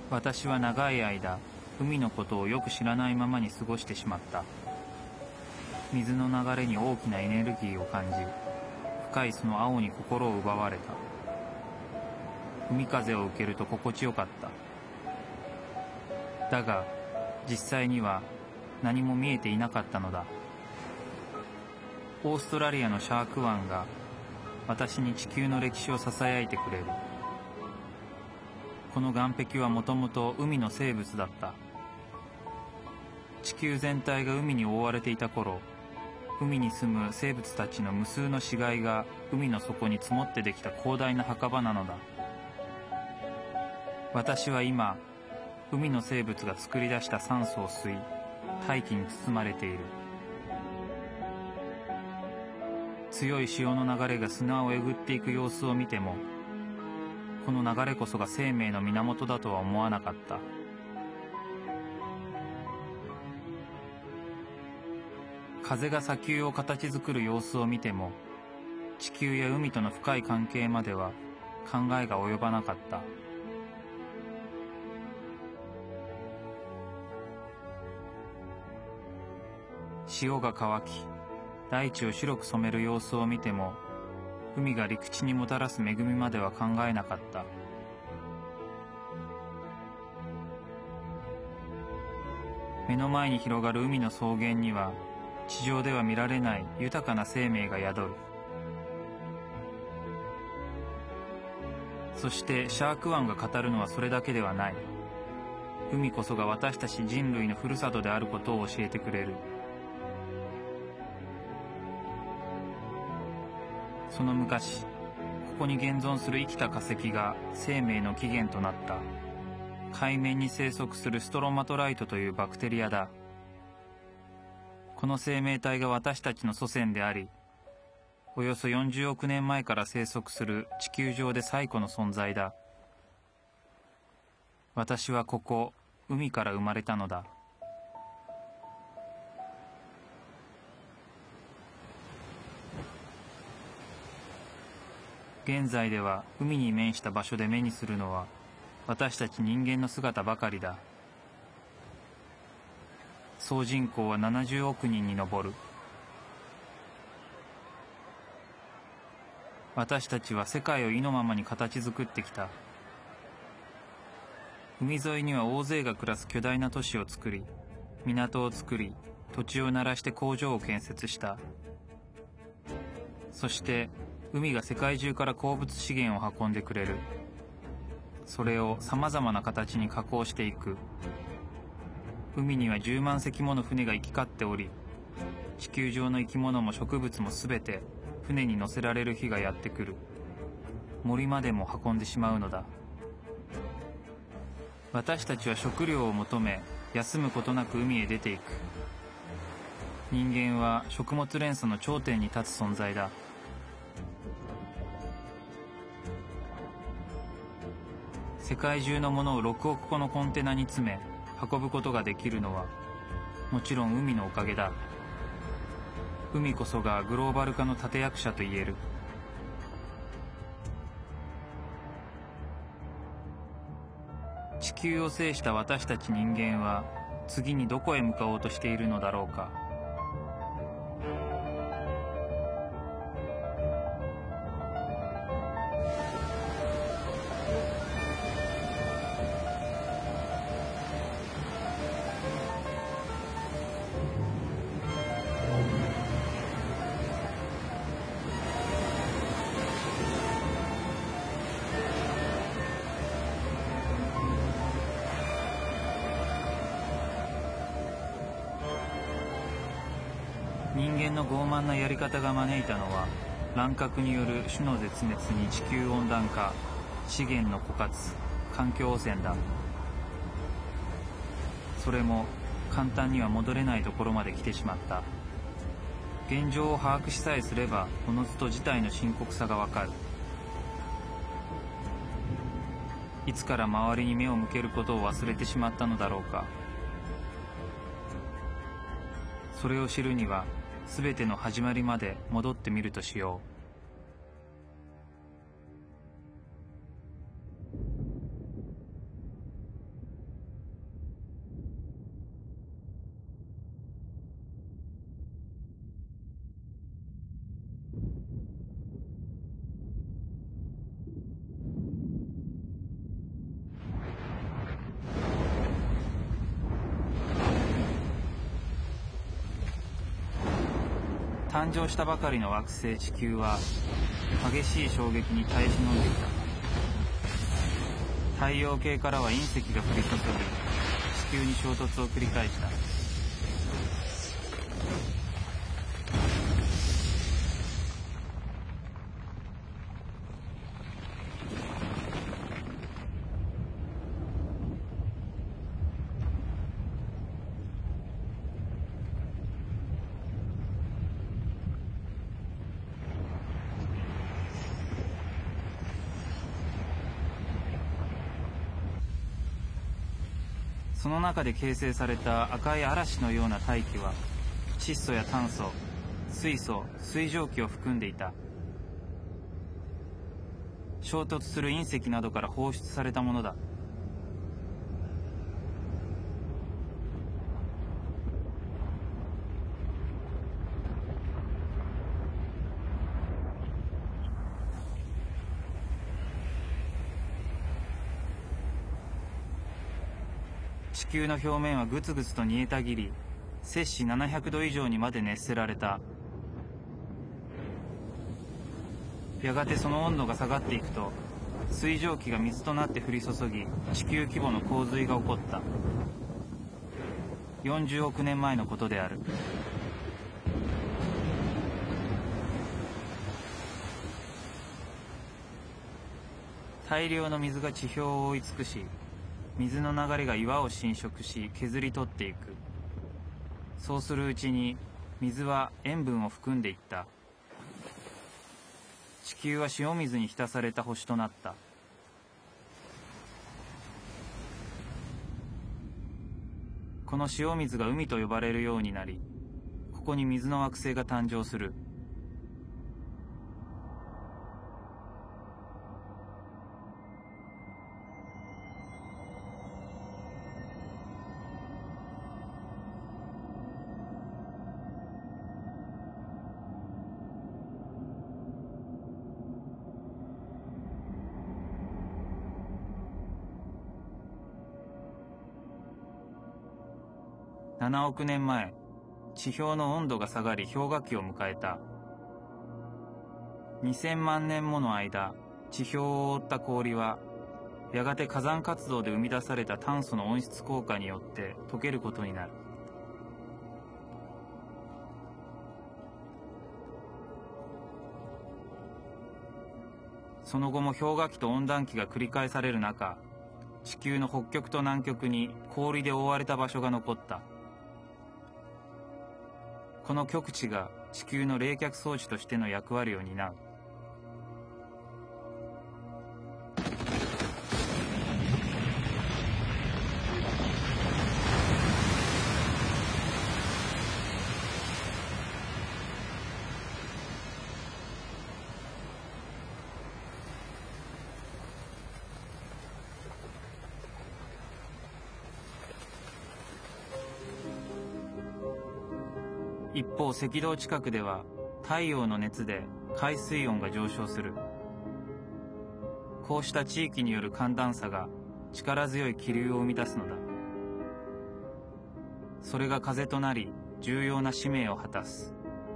私は長い間海のことをよく知らないままに過ごしてしまった。水の流れに大きなエネルギーを感じ、深いその青に心を奪われた。海風を受けると心地よかった。だが実際には何も見えていなかったのだ。オーストラリアのシャーク湾が私に地球の歴史をささやいてくれる。この岸壁はもともと海の生物だった。地球全体が海に覆われていた頃、海に住む生物たちの無数の死骸が海の底に積もってできた広大な墓場なのだ。私は今、海の生物が作り出した酸素を吸い、大気に包まれている。強い潮の流れが砂をえぐっていく様子を見ても、この流れこそが生命の源だとは思わなかった。風が砂丘を形作る様子を見ても、地球や海との深い関係までは考えが及ばなかった。潮が乾き、大地を白く染める様子を見ても、海が陸地にもたらす恵みまでは考えなかった。目の前に広がる海の草原には、地上では見られない豊かな生命が宿る。そしてシャーク湾が語るのはそれだけではない。海こそが私たち人類のふるさとであることを教えてくれる。その昔、ここに現存する生きた化石が生命の起源となった。海面に生息するストロマトライトというバクテリアだ。この生命体が私たちの祖先であり、およそ40億年前から生息する地球上で最古の存在だ。私はここ、海から生まれたのだ。現在では海に面した場所で目にするのは私たち人間の姿ばかりだ。総人口は70億人に上る。私たちは世界を意のままに形作ってきた。海沿いには大勢が暮らす巨大な都市を作り、港を作り、土地を鳴らして工場を建設した。そして海が世界中から鉱物資源を運んでくれる。それをさまざまな形に加工していく。海には10万隻もの船が行き交っており、地球上の生き物も植物もすべて船に乗せられる日がやってくる。森までも運んでしまうのだ。私たちは食料を求め、休むことなく海へ出ていく。人間は食物連鎖の頂点に立つ存在だ。世界中のものを6億個のコンテナに詰め運ぶことができるのはもちろん海のおかげだ。海こそがグローバル化の立役者と言える。地球を制した私たち人間は次にどこへ向かおうとしているのだろうか。人間の傲慢なやり方が招いたのは乱獲による種の絶滅に地球温暖化、資源の枯渇、環境汚染だ。それも簡単には戻れないところまで来てしまった。現状を把握しさえすればおのずと事態の深刻さがわかる。いつから周りに目を向けることを忘れてしまったのだろうか。それを知るにはすべての始まりまで戻ってみるとしよう。 誕生したばかりの惑星地球は激しい衝撃に耐え忍んでいた。太陽系からは隕石が降り注ぎ、地球に衝突を繰り返した。その中で形成された赤い嵐のような大気は窒素や炭素、水素、水蒸気を含んでいた。衝突する隕石などから放出されたものだ。地球の表面はぐつぐつと煮えたぎり、摂氏700度以上にまで熱せられた。やがてその温度が下がっていくと、水蒸気が水となって降り注ぎ、地球規模の洪水が起こった。40億年前のことである。大量の水が地表を覆い尽くし、水の流れが岩を侵食し削り取っていく。そうするうちに水は塩分を含んでいった。地球は塩水に浸された星となった。この塩水が海と呼ばれるようになり、ここに水の惑星が誕生する。7億年前、地表の温度が下がり氷河期を迎えた。2000万年もの間、地表を覆った氷は、やがて火山活動で生み出された炭素の温室効果によって溶けることになる。その後も氷河期と温暖期が繰り返される中、地球の北極と南極に氷で覆われた場所が残った。この極地が地球の冷却装置としての役割を担う。一方、赤道近くでは太陽の熱で海水温が上昇する。こうした地域による寒暖差が力強い気流を生み出すのだ。それが風となり重要な使命を果たす。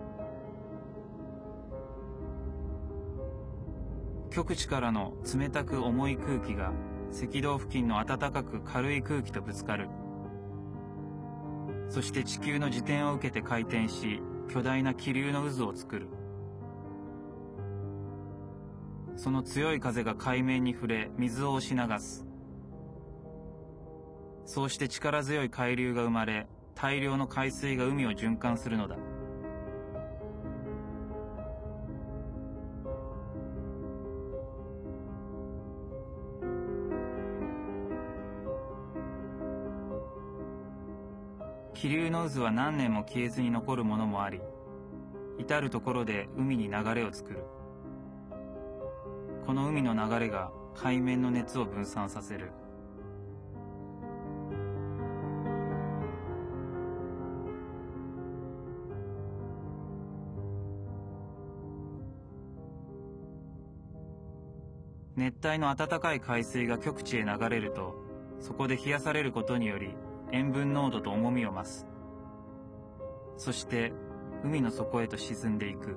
極地からの冷たく重い空気が赤道付近の暖かく軽い空気とぶつかる。そして地球の自転を受けて回転し、巨大な気流の渦を作る。その強い風が海面に触れ、水を押し流す。そうして力強い海流が生まれ、大量の海水が海を循環するのだ。気流の渦は何年も消えずに残るものもあり、至るところで海に流れを作る。この海の流れが海面の熱を分散させる。熱帯の暖かい海水が極地へ流れると、そこで冷やされることにより塩分濃度と重みを増す。そして海の底へと沈んでいく。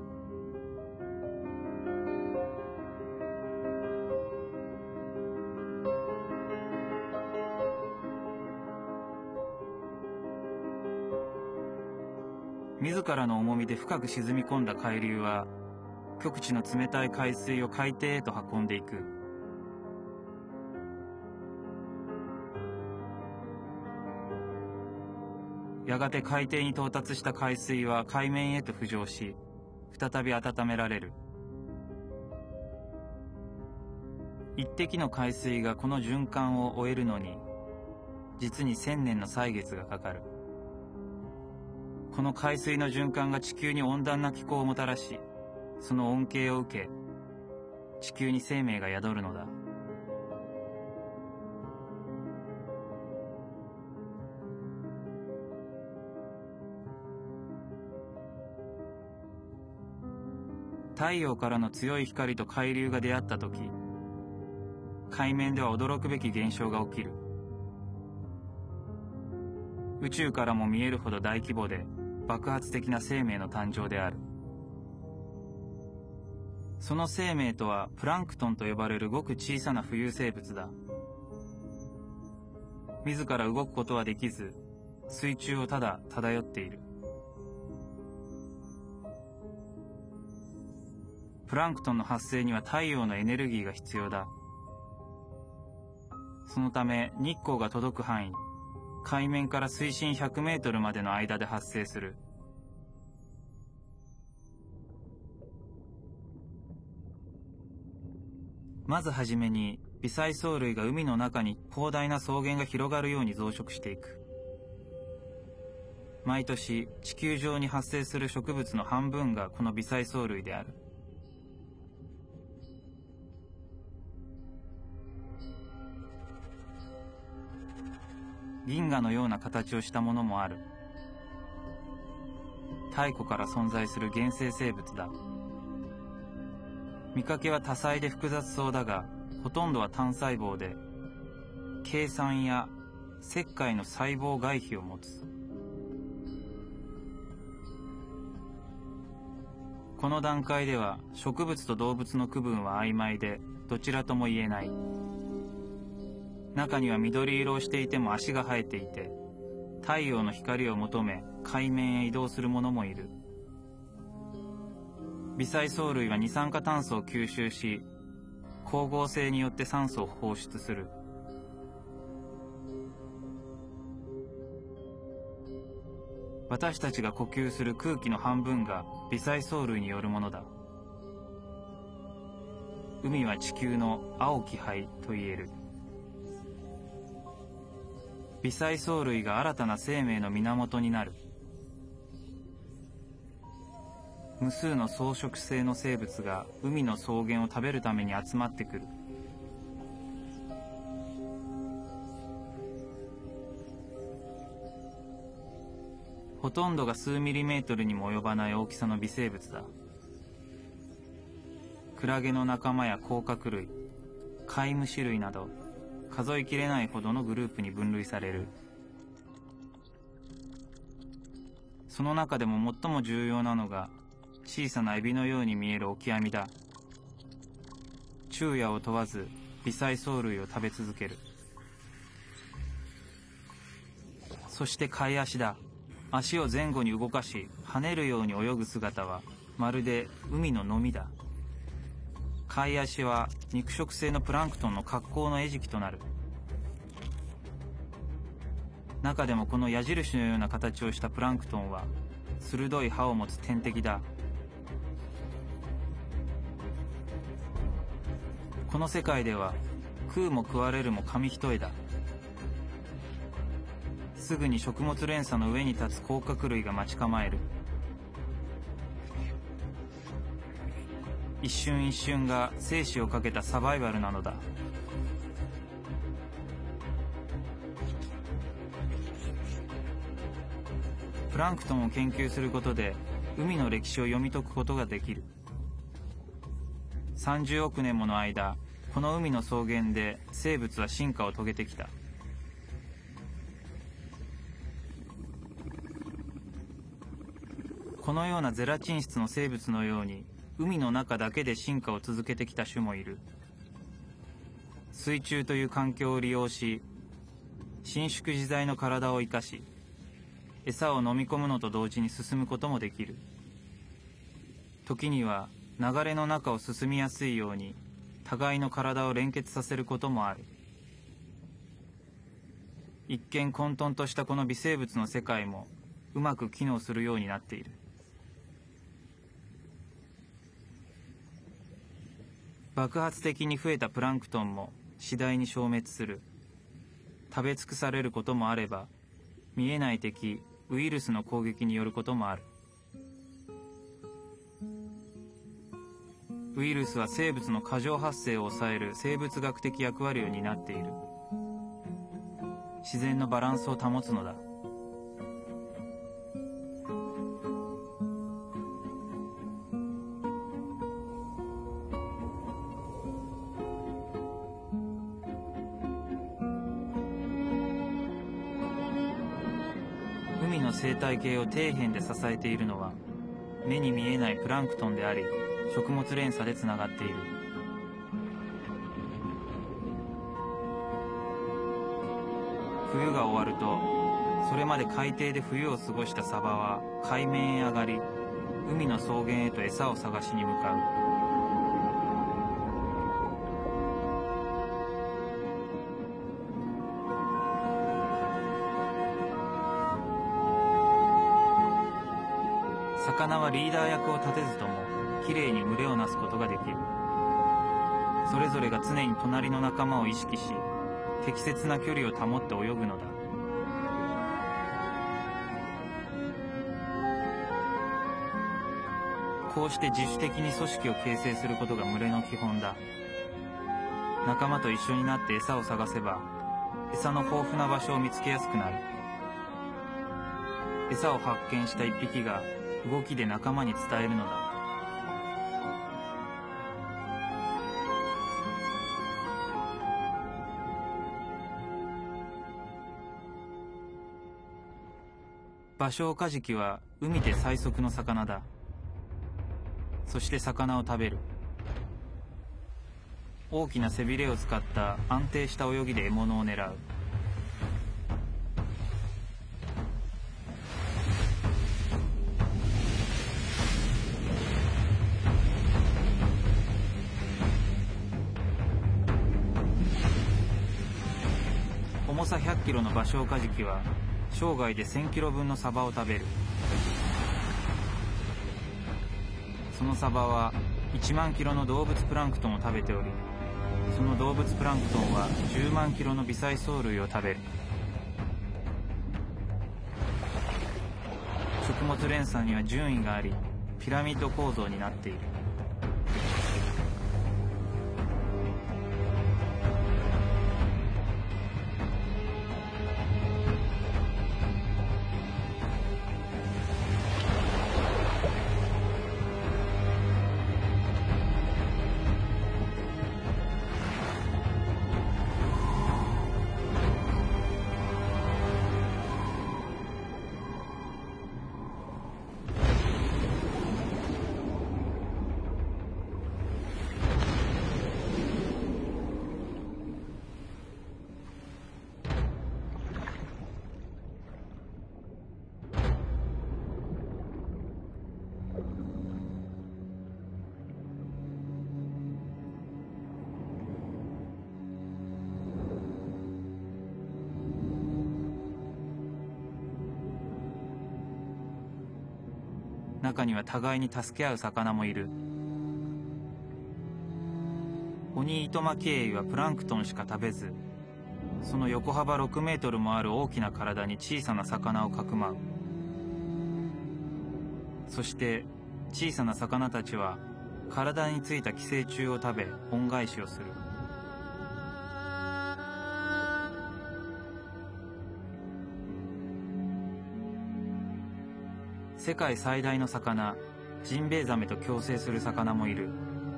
自らの重みで深く沈み込んだ海流は、極地の冷たい海水を海底へと運んでいく。やがて海底に到達した海水は海面へと浮上し、再び温められる。一滴の海水がこの循環を終えるのに、実に1000年の歳月がかかる。この海水の循環が地球に温暖な気候をもたらし、その恩恵を受け、地球に生命が宿るのだ。太陽からの強い光と海流が出会ったとき、海面では驚くべき現象が起きる。宇宙からも見えるほど大規模で爆発的な生命の誕生である。その生命とはプランクトンと呼ばれるごく小さな浮遊生物だ。自ら動くことはできず、水中をただ漂っている。プランクトンの発生には太陽のエネルギーが必要だ。そのため日光が届く範囲、海面から水深100メートルまでの間で発生する。まずはじめに微細藻類が海の中に広大な草原が広がるように増殖していく。毎年地球上に発生する植物の半分がこの微細藻類である。銀河のような形をしたものもある。太古から存在する原生生物だ。見かけは多彩で複雑そうだが、ほとんどは単細胞で、珪酸や石灰の細胞外皮を持つ。この段階では植物と動物の区分は曖昧で、どちらとも言えない。中には緑色をしていても足が生えていて、太陽の光を求め海面へ移動するものもいる。微細藻類は二酸化炭素を吸収し、光合成によって酸素を放出する。私たちが呼吸する空気の半分が微細藻類によるものだ。海は地球の青き肺と言える。微細藻類が新たな生命の源になる。無数の草食性の生物が海の草原を食べるために集まってくる。ほとんどが数ミリメートルにも及ばない大きさの微生物だ。クラゲの仲間や甲殻類、カイムシ類など数えきれないほどのグループに分類される。その中でも最も重要なのが小さなエビのように見えるオキアミだ。昼夜を問わず微細藻類を食べ続ける。そして貝足だ。足を前後に動かし跳ねるように泳ぐ姿はまるで海の飲みだ。貝足は肉食性のプランクトンの格好の餌食となる。中でもこの矢印のような形をしたプランクトンは鋭い歯を持つ天敵だ。この世界では食うも食われるも紙一重だ。すぐに食物連鎖の上に立つ甲殻類が待ち構える。一瞬一瞬が生死をかけたサバイバルなのだ。プランクトンを研究することで海の歴史を読み解くことができる。30億年もの間、この海の草原で生物は進化を遂げてきた。 このようなゼラチン質の生物のように海の中だけで進化を続けてきた種もいる。水中という環境を利用し、伸縮自在の体を生かし、餌を飲み込むのと同時に進むこともできる。時には流れの中を進みやすいように互いの体を連結させることもある。一見混沌としたこの微生物の世界もうまく機能するようになっている。爆発的に増えたプランクトンも次第に消滅する。食べ尽くされることもあれば、見えない敵ウイルスの攻撃によることもある。ウイルスは生物の過剰発生を抑える生物学的役割を担っている。自然のバランスを保つのだ。海の生態系を底辺で支えているのは、目に見えないプランクトンであり、食物連鎖でつながっている。冬が終わると、それまで海底で冬を過ごしたサバは海面へ上がり、海の草原へと餌を探しに向かう。魚はリーダー役を立てずともきれいに群れをなすことができる。それぞれが常に隣の仲間を意識し、適切な距離を保って泳ぐのだ。こうして自主的に組織を形成することが群れの基本だ。仲間と一緒になって餌を探せば、餌の豊富な場所を見つけやすくなる。餌を発見した一匹が動きで仲間に伝えるのだ。バショウカジキは海で最速の魚だ。そして魚を食べる。大きな背びれを使った安定した泳ぎで獲物を狙う。重さ100キロのバショウカジキは生涯で1000キロ分のサバを食べる。そのサバは1万キロの動物プランクトンを食べており、その動物プランクトンは10万キロの微細藻類を食べる。食物連鎖には順位があり、ピラミッド構造になっている。中には互いに助け合う魚もいる。オニイトマキエイはプランクトンしか食べず、その横幅6メートルもある大きな体に小さな魚をかくまう。そして小さな魚たちは体についた寄生虫を食べ恩返しをする。世界最大の魚ジンベエザメと共生する魚もいる。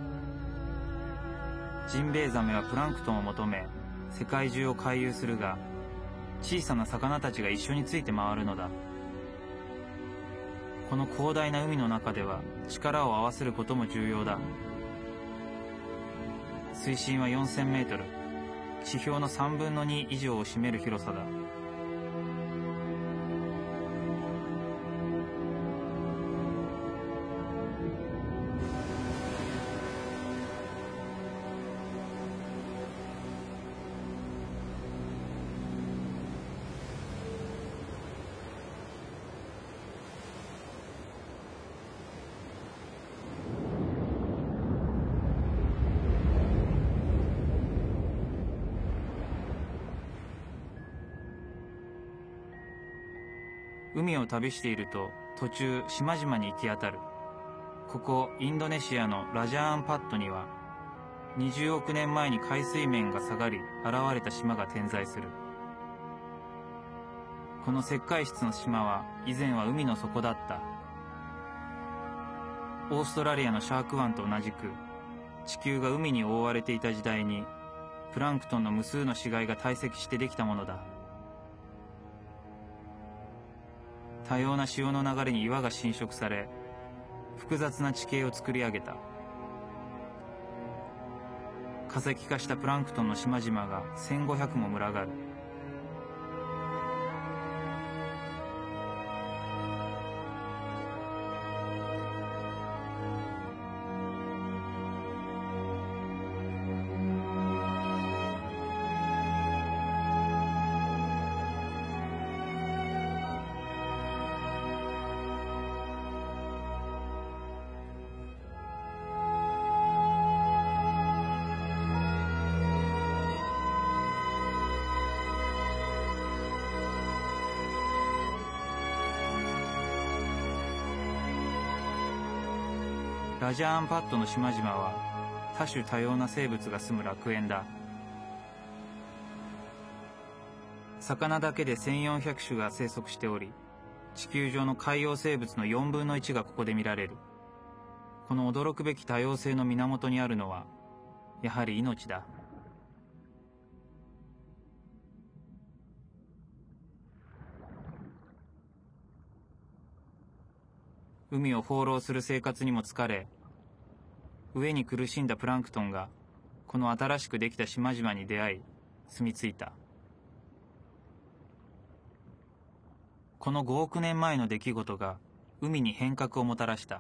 ジンベエザメはプランクトンを求め世界中を回遊するが、小さな魚たちが一緒について回るのだ。 この広大な海の中では力を合わせることも重要だ。水深は4000メートル、地表の3分の2以上を占める広さだ。海を旅していると途中島々に行き当たる。ここインドネシアのラジャーンパットには20億年前に海水面が下がり現れた島が点在する。この石灰質の島は以前は海の底だった。オーストラリアのシャーク湾と同じく地球が海に覆われていた時代にプランクトンの無数の死骸が堆積してできたものだ。多様な潮の流れに岩が浸食され、複雑な地形を作り上げた。化石化したプランクトンの島々が1500も群がる。ラジャーンパットの島々は多種多様な生物が住む楽園だ。魚だけで1400種が生息しており、地球上の海洋生物の4分の1がここで見られる。この驚くべき多様性の源にあるのはやはり命だ。海を放浪する生活にも疲れ、飢えに苦しんだプランクトンがこの新しくできた島々に出会い住み着いた。この5億年前の出来事が海に変革をもたらした。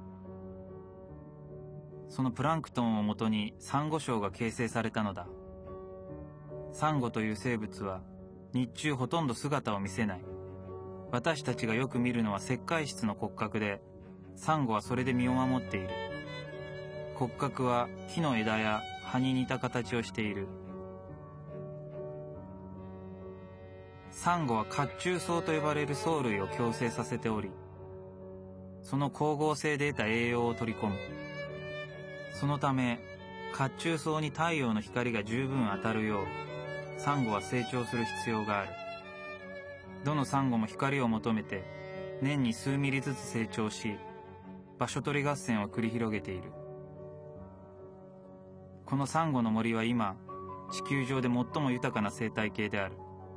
そのプランクトンをもとにサンゴ礁が形成されたのだ。サンゴという生物は日中ほとんど姿を見せない。私たちがよく見るのは石灰質の骨格で、サンゴはそれで身を守っている。骨格は木の枝や葉に似た形をしている。サンゴは褐虫藻と呼ばれる藻類を共生させており、その光合成で得た栄養を取り込む。そのため褐虫藻に太陽の光が十分当たるようサンゴは成長する必要がある。どのサンゴも光を求めて年に数ミリずつ成長し、場所取り合戦を繰り広げている。このサンゴの森は今地球上で最も豊かな生態系である。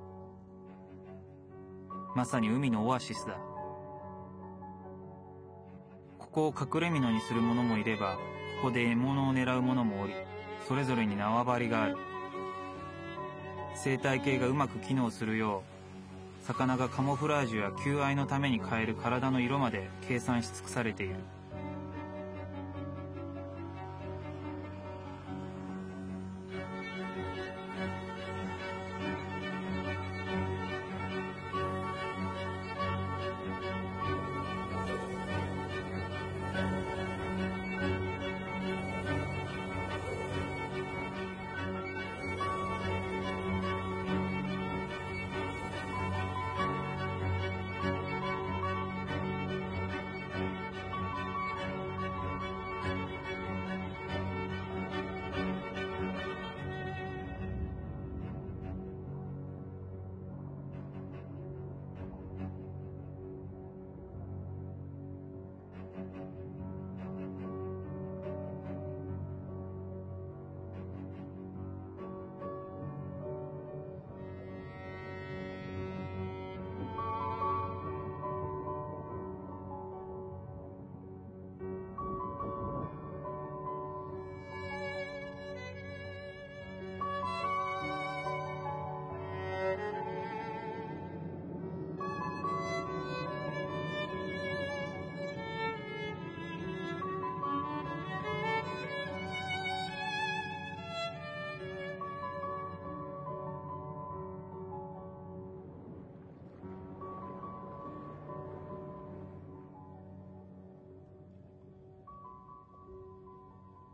まさに海のオアシスだ。ここを隠れ蓑にする者もいれば、ここで獲物を狙う者もおり、それぞれに縄張りがある。生態系がうまく機能するよう、魚がカモフラージュや求愛のために変える体の色まで計算し尽くされている。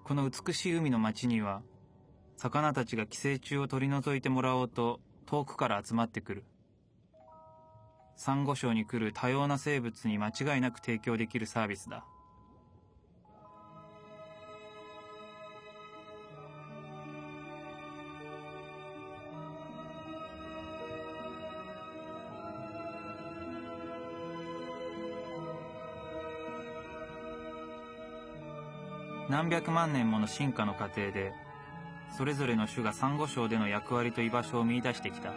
この美しい海の町には、魚たちが寄生虫を取り除いてもらおうと遠くから集まってくる。サンゴ礁に来る多様な生物に間違いなく提供できるサービスだ。何百万年もの進化の過程で、それぞれの種がサンゴ礁での役割と居場所を見出してきた。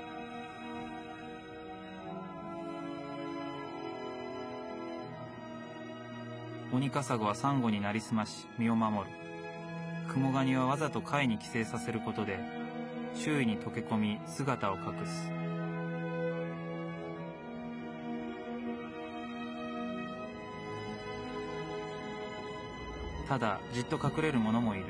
オニカサゴはサンゴになりすまし身を守る。クモガニはわざと貝に寄生させることで周囲に溶け込み姿を隠す。ただじっと隠れる者もいる。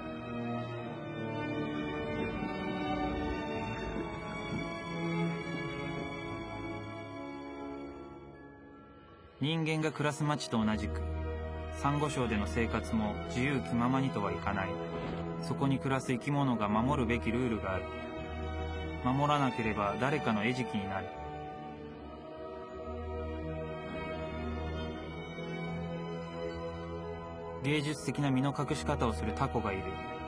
人間が暮らす町と同じく、サンゴ礁での生活も自由気ままにとはいかない。そこに暮らす生き物が守るべきルールがある。守らなければ誰かの餌食になる。芸術的な身の隠し方をするタコがいる。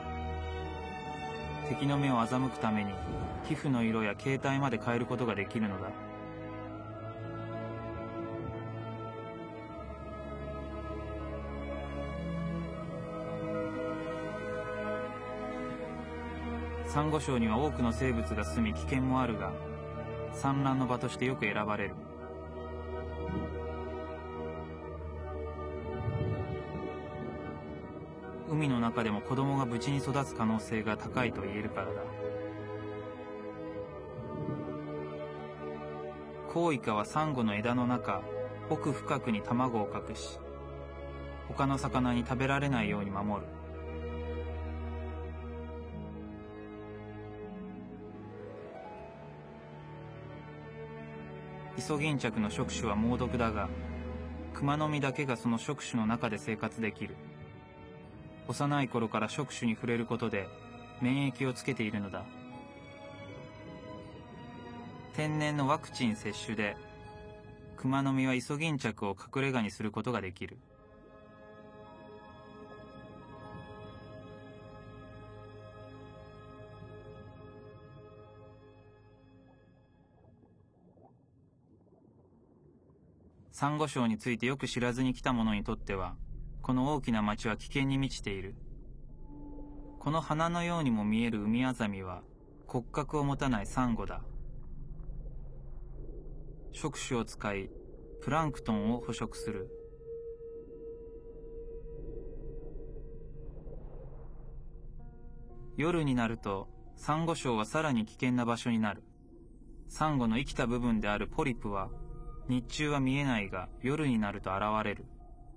敵の目を欺くために皮膚の色や形態まで変えることができるのだ。サンゴ礁には多くの生物が住み危険もあるが、産卵の場としてよく選ばれる。海の中でも子供が無事に育つ可能性が高いと言えるからだ。コウイカはサンゴの枝の中、奥深くに卵を隠し、他の魚に食べられないように守る。イソギンチャクの触手は猛毒だが、クマノミだけがその触手の中で生活できる。幼い頃から触手に触れることで免疫をつけているのだ。天然のワクチン接種で、クマノミはイソギンチャクを隠れ家にすることができる。サンゴ礁についてよく知らずに来た者にとっては、この大きな町は危険に満ちている。この花のようにも見えるウミアザミは骨格を持たないサンゴだ。触手を使いプランクトンを捕食する。夜になるとサンゴ礁はさらに危険な場所になる。サンゴの生きた部分であるポリプは日中は見えないが夜になると現れる。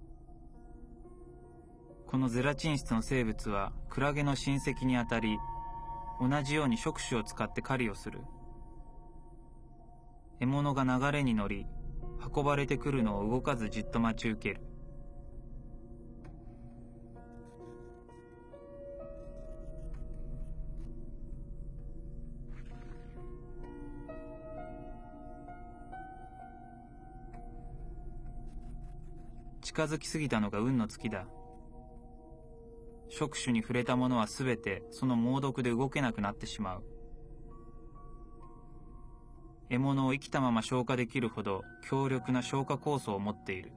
このゼラチン質の生物はクラゲの親戚にあたり、同じように触手を使って狩りをする。獲物が流れに乗り、運ばれてくるのを動かずじっと待ち受ける。近づきすぎたのが運の尽きだ。触手に触れたものはすべてその猛毒で動けなくなってしまう。獲物を生きたまま消化できるほど強力な消化酵素を持っている。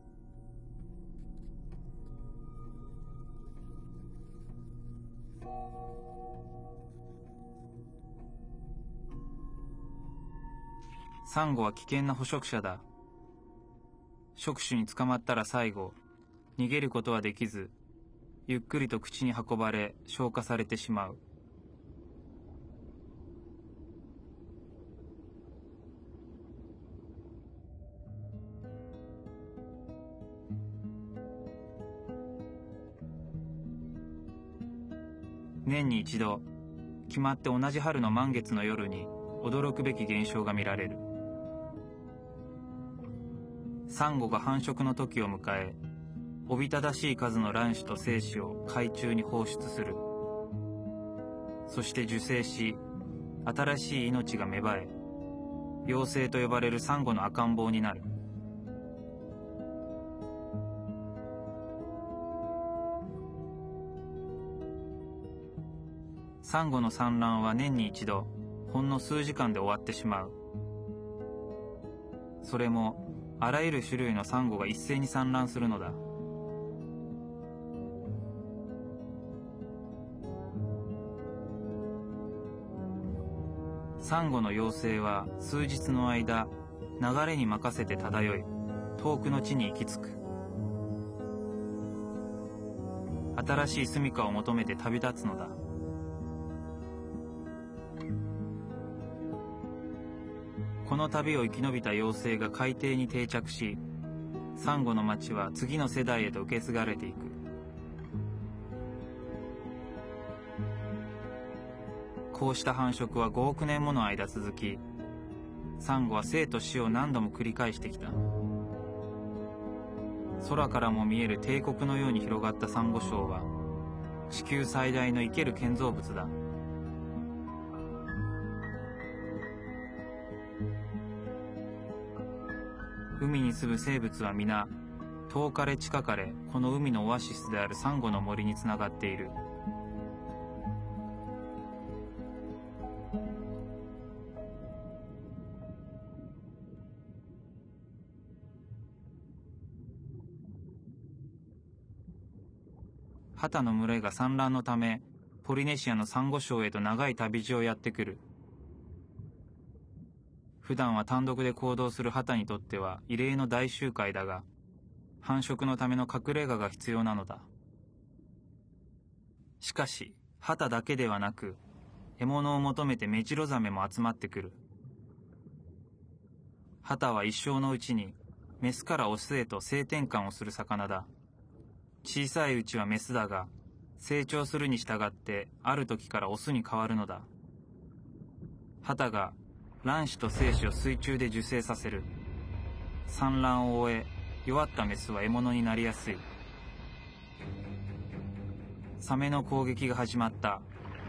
サンゴは危険な捕食者だ。触手に捕まったら最後、逃げることはできず、ゆっくりと口に運ばれ消化されてしまう。年に一度、決まって同じ春の満月の夜に驚くべき現象が見られる。サンゴが繁殖の時を迎え、 おびただしい数の卵子と精子を海中に放出する。そして受精し、新しい命が芽生え、幼生と呼ばれるサンゴの赤ん坊になる。サンゴの産卵は年に一度、ほんの数時間で終わってしまう。それも、あらゆる種類のサンゴが一斉に産卵するのだ。サンゴの幼生は数日の間、流れに任せて漂い、遠くの地に行き着く。新しい住処を求めて旅立つのだ。この旅を生き延びた幼生が海底に定着し、サンゴの町は次の世代へと受け継がれていく。こうした繁殖は5億年もの間続き、サンゴは生と死を何度も繰り返してきた。空からも見える帝国のように広がったサンゴ礁は、地球最大の生ける建造物だ。海に住む生物は皆、遠かれ近かれこの海のオアシスであるサンゴの森につながっている。ハタの群れが産卵のため、ポリネシアのサンゴ礁へと長い旅路をやってくる。普段は単独で行動するハタにとっては異例の大集会だが、繁殖のための隠れ家が必要なのだ。しかし、ハタだけではなく、獲物を求めてメジロザメも集まってくる。ハタは一生のうちに、メスからオスへと性転換をする魚だ。小さいうちはメスだが、成長するに従ってある時からオスに変わるのだ。ハタが卵子と精子を水中で受精させる。産卵を終え、弱ったメスは獲物になりやすい。サメの攻撃が始まった。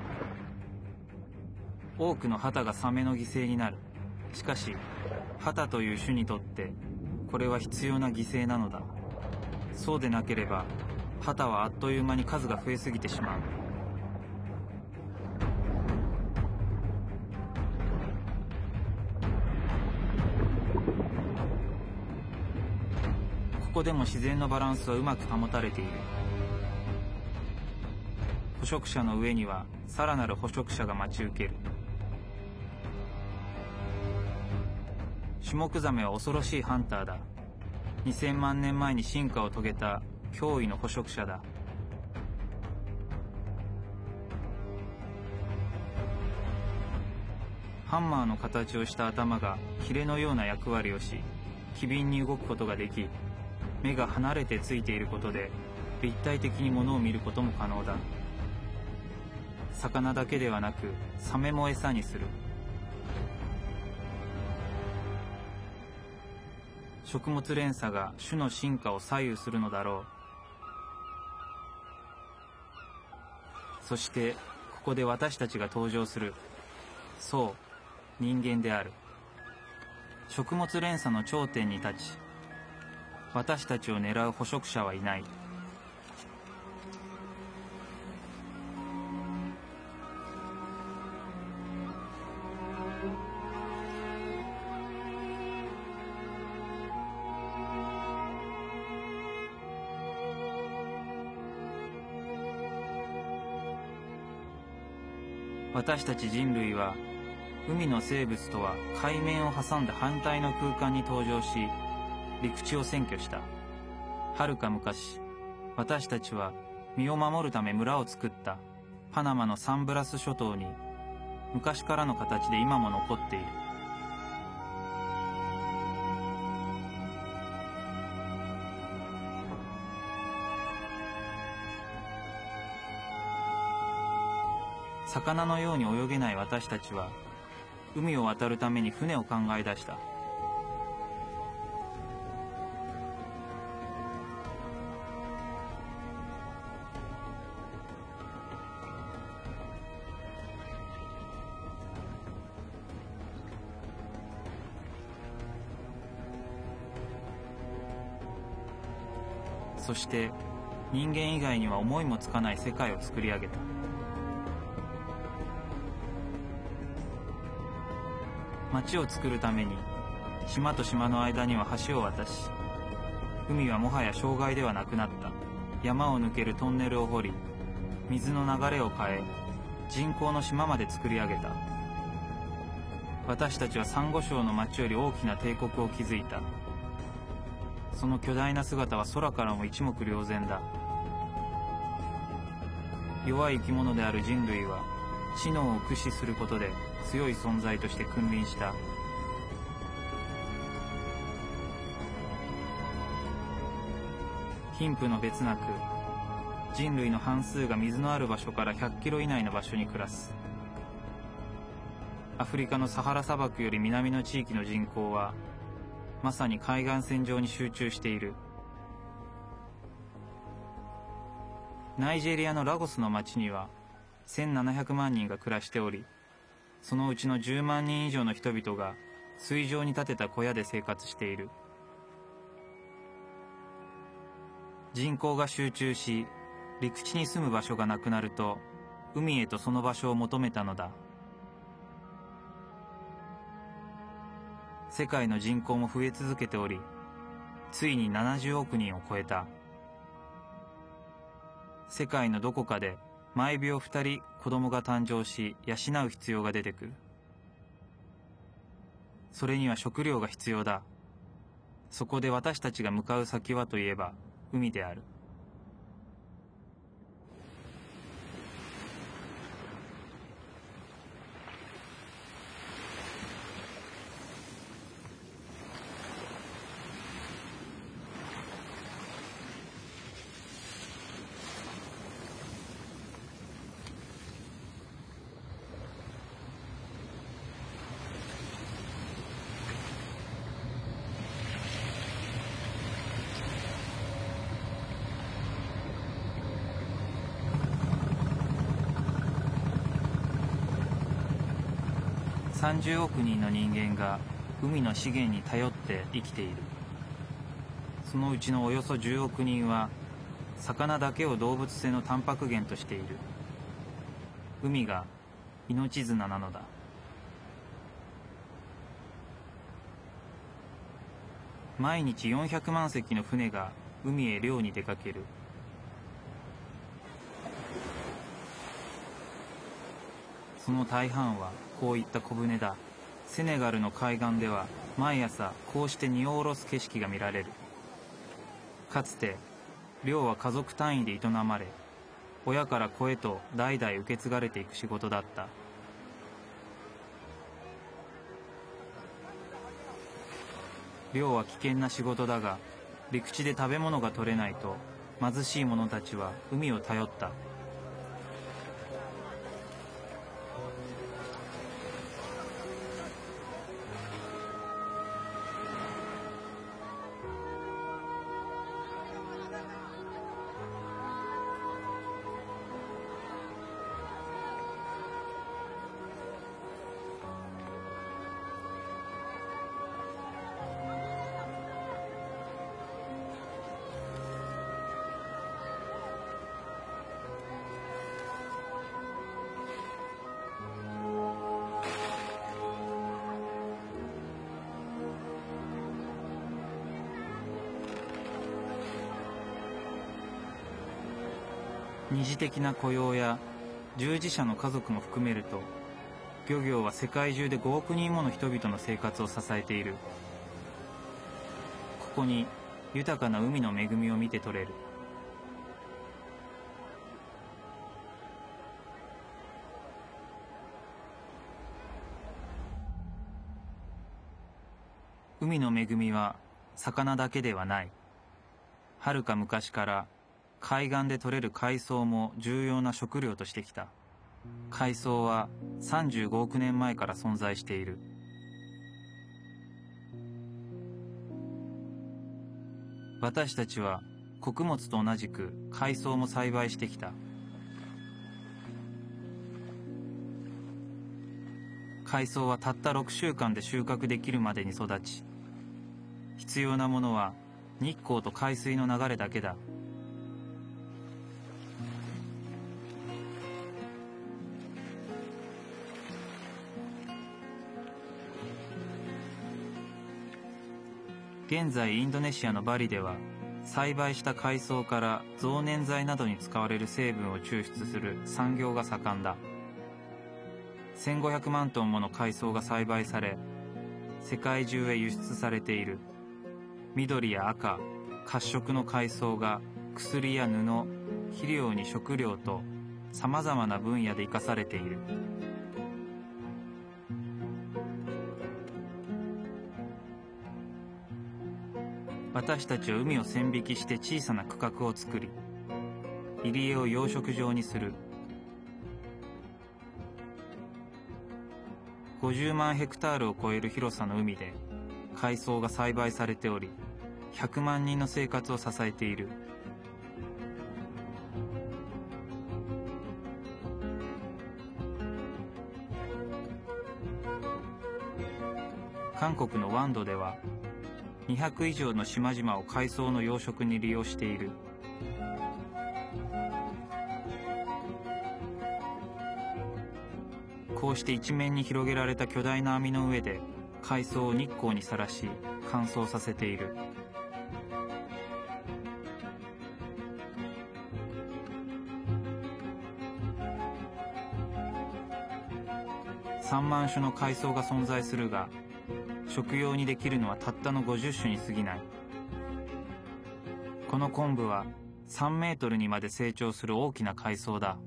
多くのハタがサメの犠牲になる。しかし、ハタという種にとって、これは必要な犠牲なのだ。そうでなければ、ハタはあっという間に数が増えすぎてしまう。ここでも自然のバランスはうまく保たれている。捕食者の上にはさらなる捕食者が待ち受ける。シュモクザメは恐ろしいハンターだ。2000万年前に進化を遂げた驚異の捕食者だ。ハンマーの形をした頭がヒレのような役割をし、機敏に動くことができ、目が離れてついていることで立体的に物を見ることも可能だ。魚だけではなくサメも餌にする。食物連鎖が種の進化を左右するのだろう。そしてここで私たちが登場する。そう、人間である。食物連鎖の頂点に立ち、私たちを狙う捕食者はいない。私たち人類は海の生物とは海面を挟んだ反対の空間に登場し、陸地を占拠した。はるか昔、私たちは身を守るため村を作ったパナマのサンブラス諸島に、昔からの形で今も残っている。魚のように泳げない私たちは、海を渡るために船を考え出した。 そして人間以外には思いもつかない世界を作り上げた。町を作るために島と島の間には橋を渡し、海はもはや障害ではなくなった。山を抜けるトンネルを掘り、水の流れを変え、人工の島まで作り上げた。私たちはサンゴ礁の町より大きな帝国を築いた。その巨大な姿は空からも一目瞭然だ。弱い生き物である人類は知能を駆使することで強い存在として君臨した。貧富の別なく、人類の半数が水のある場所から100キロ以内の場所に暮らす。アフリカのサハラ砂漠より南の地域の人口はまさに海岸線上に集中している。ナイジェリアのラゴスの町には1700万人が暮らしており、そのうちの10万人以上の人々が水上に建てた小屋で生活している。人口が集中し、陸地に住む場所がなくなると、海へとその場所を求めたのだ。世界の人口も増え続けており、ついに70億人を超えた。世界のどこかで毎秒2人子供が誕生し、養う必要が出てくる。それには食料が必要だ。そこで私たちが向かう先はといえば海である。30億人の人間が海の資源に頼って生きている。そのうちのおよそ10億人は魚だけを動物性のタンパク源としている。海が命綱なのだ。毎日400万隻の船が海へ漁に出かける。その大半はこういった小舟だ。セネガルの海岸では毎朝こうして荷を下ろす景色が見られる。かつて漁は家族単位で営まれ、親から子へと代々受け継がれていく仕事だった。漁は危険な仕事だが、陸地で食べ物が取れないと貧しい者たちは海を頼った。二次的な雇用や従事者の家族も含めると、漁業は世界中で5億人もの人々の生活を支えている。ここに豊かな海の恵みを見て取れる。海の恵みは魚だけではない。はるか昔から海岸で採れる海藻も重要な食料としてきた。海藻は35億年前から存在している。私たちは穀物と同じく海藻も栽培してきた。海藻はたった6週間で収穫できるまでに育ち、必要なものは日光と海水の流れだけだ。 現在インドネシアのバリでは、栽培した海藻から増粘剤などに使われる成分を抽出する産業が盛んだ。1500万トンもの海藻が栽培され、世界中へ輸出されている。緑や赤、褐色の海藻が薬や布、肥料に食料と様々な分野で生かされている。私たちは海を線引きして小さな区画を作り、入り江を養殖場にする。50万ヘクタールを超える広さの海で海藻が栽培されており、100万人の生活を支えている。韓国のワンドでは200以上の島々を海藻の養殖に利用している。こうして一面に広げられた巨大な網の上で海藻を日光にさらし乾燥させている。3万種の海藻が存在するが、食用にできるのはたったの50種に過ぎない。この昆布は3メートルにまで成長する大きな海藻だ。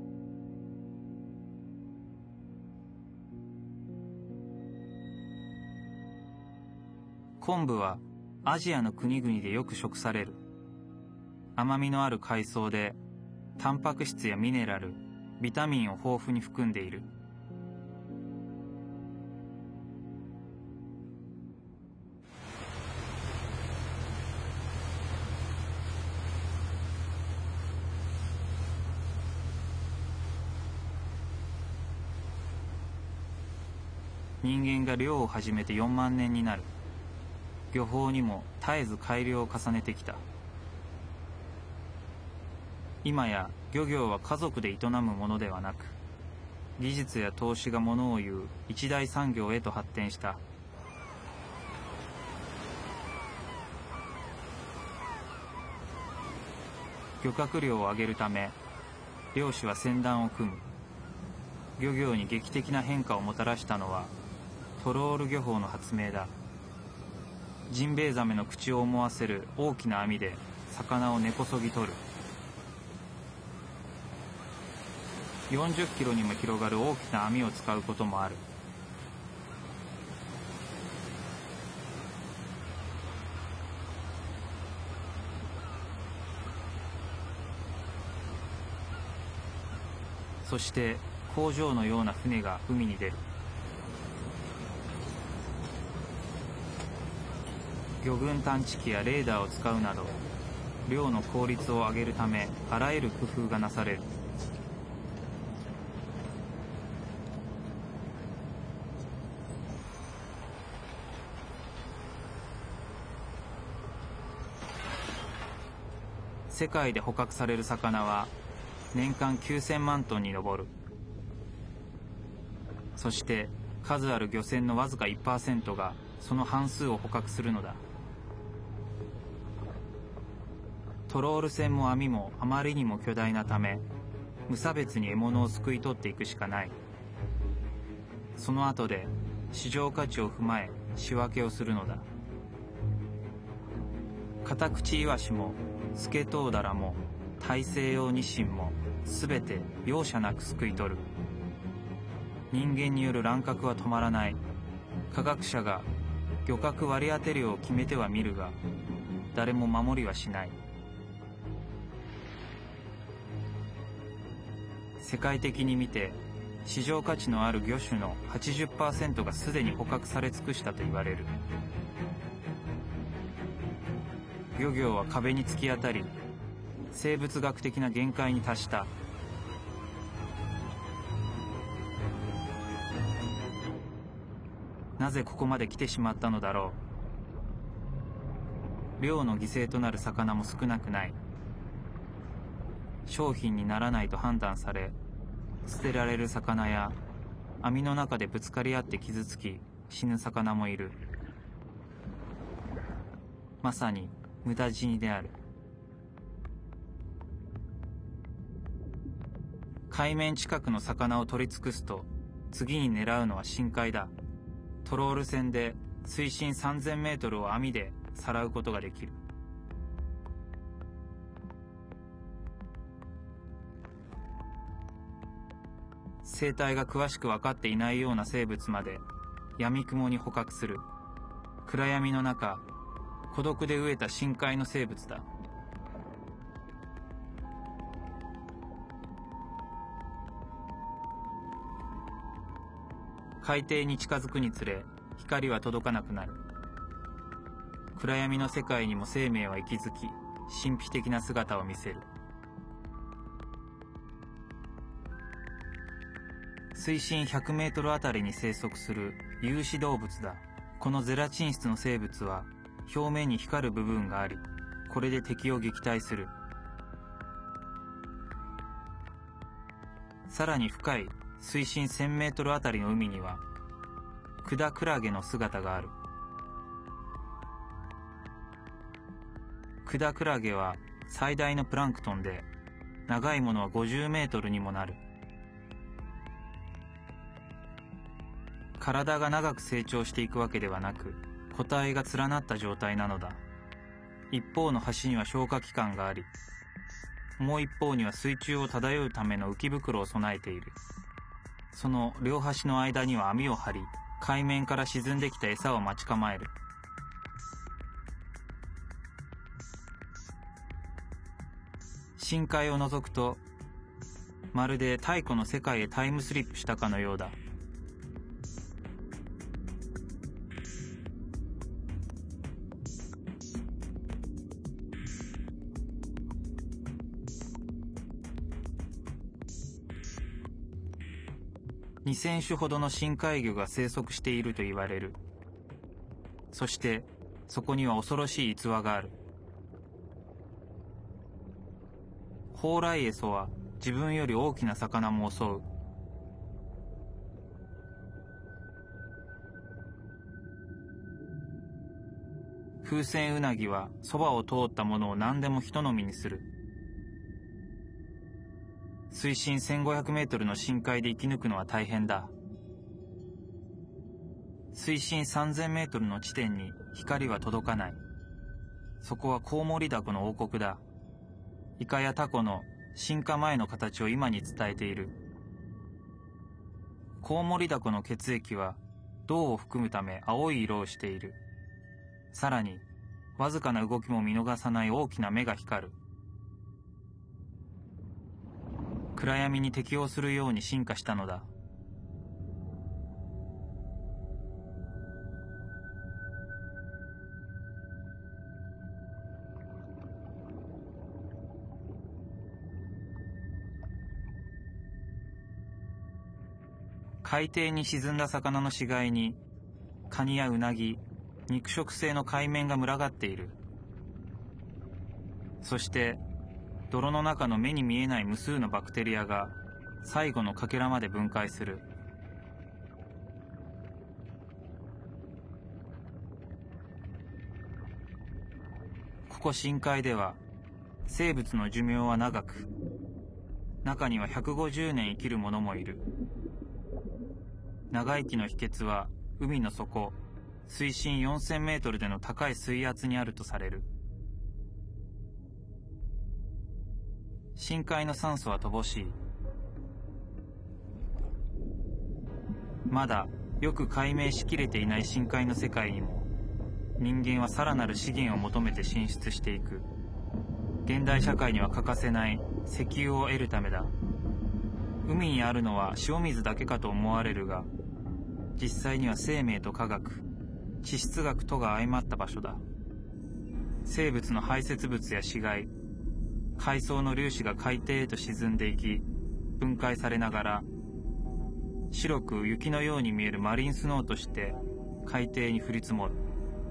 昆布はアジアの国々でよく食される。甘みのある海藻でタンパク質やミネラル、ビタミンを豊富に含んでいる。人間が漁を始めて4万年になる。漁法にも絶えず改良を重ねてきた。今や漁業は家族で営むものではなく、技術や投資がものを言う一大産業へと発展した。漁獲量を上げるため、漁師は船団を組む。漁業に劇的な変化をもたらしたのは、トロール漁法の発明だ。ジンベエザメの口を思わせる大きな網で魚を根こそぎ取る。40キロにも広がる大きな網を使うこともある。そして工場のような船が海に出る。魚群探知機やレーダーを使うなど、漁の効率を上げるためあらゆる工夫がなされる。世界で捕獲される魚は年間9000万トンに上る。そして数ある漁船のわずか 1% がその半数を捕獲するのだ。トロール船も網もあまりにも巨大なため、無差別に獲物をすくい取っていくしかない。その後で市場価値を踏まえ仕分けをするのだ。カタクチイワシもスケトウダラも大西洋ニシンもすべて容赦なくすくい取る。人間による乱獲は止まらない。科学者が漁獲割り当て量を決めてはみるが、誰も守りはしない。世界的に見て市場価値のある魚種の 80% がすでに捕獲され尽くしたと言われる。漁業は壁に突き当たり、生物学的な限界に達した。なぜここまで来てしまったのだろう。漁の犠牲となる魚も少なくない。商品にならないと判断され、捨てられる魚や網の中でぶつかり合って傷つき死ぬ魚もいる。 まさに無駄死にである。海面近くの魚を取り尽くすと、次に狙うのは深海だ。トロール船で水深3000メートルを網でさらうことができる。生態が詳しく分かっていないような生物まで闇雲に捕獲する。暗闇の中、孤独で飢えた深海の生物だ。海底に近づくにつれ、光は届かなくなる。暗闇の世界にも生命は息づき、神秘的な姿を見せる。水深100メートルあたりに生息する有歯動物だ。このゼラチン質の生物は表面に光る部分があり、これで敵を撃退する。さらに深い水深1000メートルあたりの海にはクダクラゲの姿がある。クダクラゲは最大のプランクトンで、長いものは50メートルにもなる。体が長く成長していくわけではなく、個体が連なった状態なのだ。一方の端には消化器官があり、もう一方には水中を漂うための浮き袋を備えている。その両端の間には網を張り、海面から沈んできた餌を待ち構える。深海を覗くと、まるで太古の世界へタイムスリップしたかのようだ。2000種ほどの深海魚が生息していると言われる。そしてそこには恐ろしい逸話がある。ホウライエソは自分より大きな魚も襲う。風船ウナギはそばを通ったものを何でも一飲みにする。水深1500メートルの深海で生き抜くのは大変だ。水深3000メートルの地点に光は届かない。そこはコウモリダコの王国だ。イカやタコの進化前の形を今に伝えている。コウモリダコの血液は銅を含むため青い色をしている。さらにわずかな動きも見逃さない大きな目が光る。暗闇に適応するように進化したのだ。海底に沈んだ魚の死骸にカニやウナギ、肉食性の海面が群がっている。そして泥の中の目に見えない無数のバクテリアが最後のかけらまで分解する。ここ深海では生物の寿命は長く、中には150年生きる者もいる。長生きの秘訣は海の底、水深4000メートルでの高い水圧にあるとされる。深海の酸素は乏しい。まだよく解明しきれていない深海の世界にも、人間はさらなる資源を求めて進出していく。現代社会には欠かせない石油を得るためだ。海にあるのは塩水だけかと思われるが、実際には生命と科学、地質学とが相まった場所だ。生物の排泄物や死骸、海藻の粒子が海底へと沈んでいき、分解されながら白く雪のように見えるマリンスノーとして海底に降り積もる。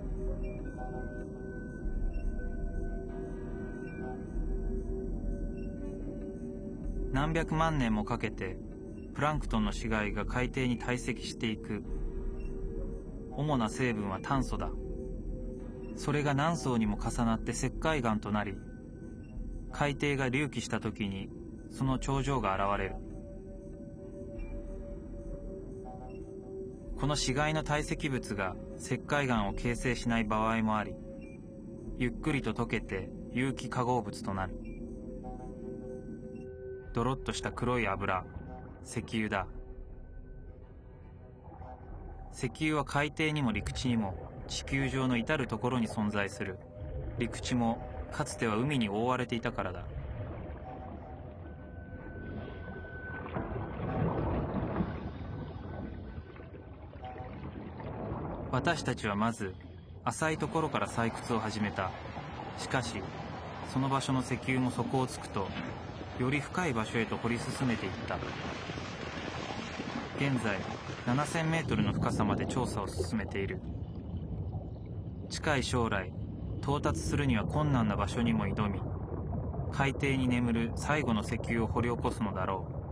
何百万年もかけてプランクトンの死骸が海底に堆積していく。主な成分は炭素だ。 それが何層にも重なって石灰岩となり、海底が隆起した時にその頂上が現れる。この死骸の堆積物が石灰岩を形成しない場合もあり、ゆっくりと溶けて有機化合物となる。ドロッとした黒い油、石油だ。石油は海底にも陸地にも地球上の至るところに存在する。陸地もかつては海に覆われていたからだ。私たちはまず浅いところから採掘を始めた。しかしその場所の石油も底をつくと、より深い場所へと掘り進めていった。現在7000メートルの深さまで調査を進めている。近い将来到達するには困難な場所にも挑み、海底に眠る最後の石油を掘り起こすのだろう。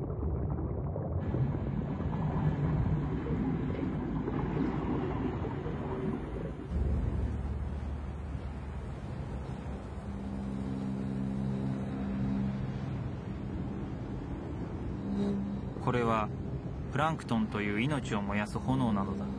これはプランクトンという命を燃やす炎なのだ。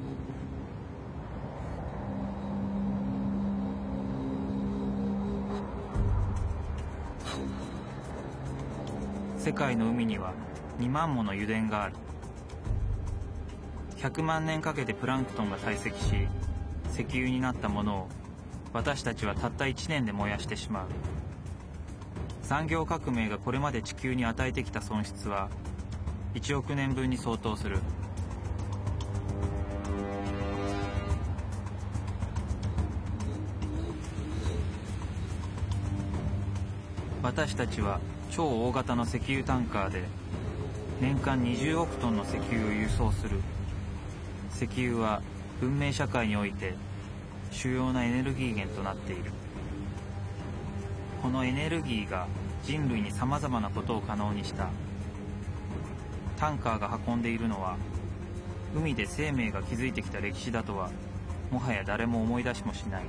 世界の海には2万もの油田がある。100万年かけてプランクトンが堆積し、石油になったものを私たちはたった1年で燃やしてしまう。産業革命がこれまで地球に与えてきた損失は1億年分に相当する。私たちは超大型の石油タンカーで年間20億トンの石油を輸送する。石油は文明社会において主要なエネルギー源となっている。このエネルギーが人類にさまざまなことを可能にした。タンカーが運んでいるのは海で生命が築いてきた歴史だとはもはや誰も思い出しもしない。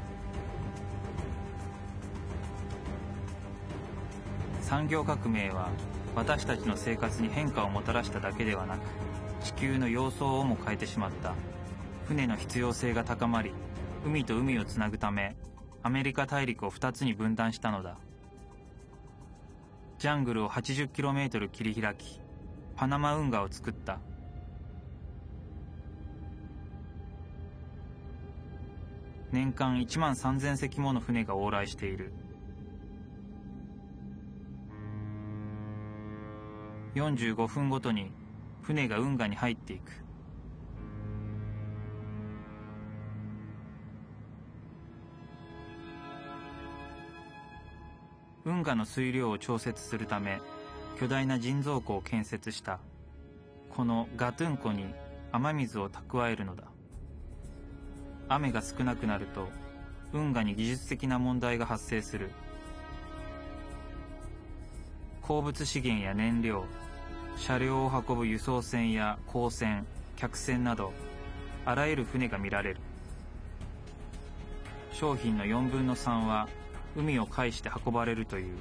産業革命は私たちの生活に変化をもたらしただけではなく、地球の様相をも変えてしまった。船の必要性が高まり、海と海をつなぐためアメリカ大陸を2つに分断したのだ。ジャングルを 80km 切り開き、パナマ運河を作った。年間1万3000隻もの船が往来している。45分ごとに船が運河に入っていく。運河の水量を調節するため巨大な人造湖を建設した。このガトゥン湖に雨水を蓄えるのだ。雨が少なくなると運河に技術的な問題が発生する。鉱物資源や燃料、車両を運ぶ輸送船や港船、客船などあらゆる船が見られる。商品の4分の3は海を介して運ばれるという。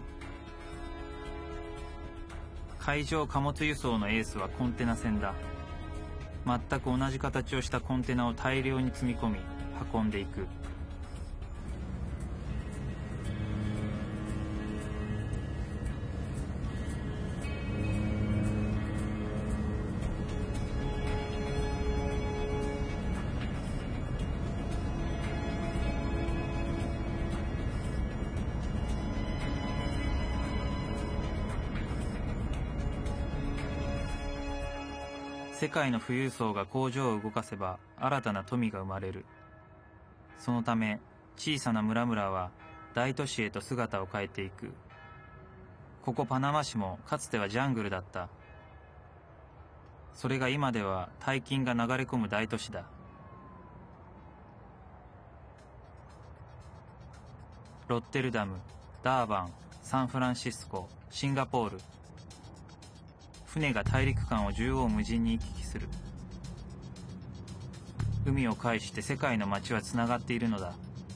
海上貨物輸送のエースはコンテナ船だ。全く同じ形をしたコンテナを大量に積み込み運んでいく。世界の富裕層が工場を動かせば新たな富が生まれる。そのため小さな村々は大都市へと姿を変えていく。ここパナマ市もかつてはジャングルだった。それが今では大金が流れ込む大都市だ。ロッテルダム、ダーバン、サンフランシスコ、シンガポール。船が大陸間を縦横無尽に行き来する。 海を介して世界の街はつながっているのだ。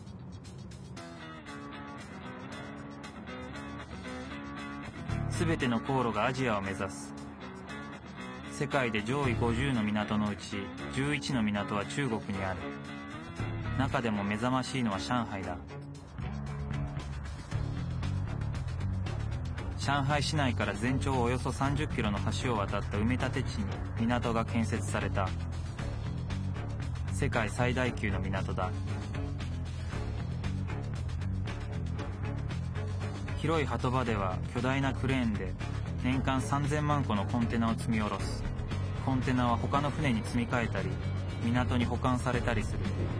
すべての航路がアジアを目指す。世界で上位50の港のうち11の港は中国にある。中でも目覚ましいのは上海だ。上海市内から全長およそ30キロの橋を渡った埋め立て地に港が建設された。世界最大級の港だ。広い波止場では巨大なクレーンで年間3000万個のコンテナを積み下ろす。コンテナは他の船に積み替えたり港に保管されたりする。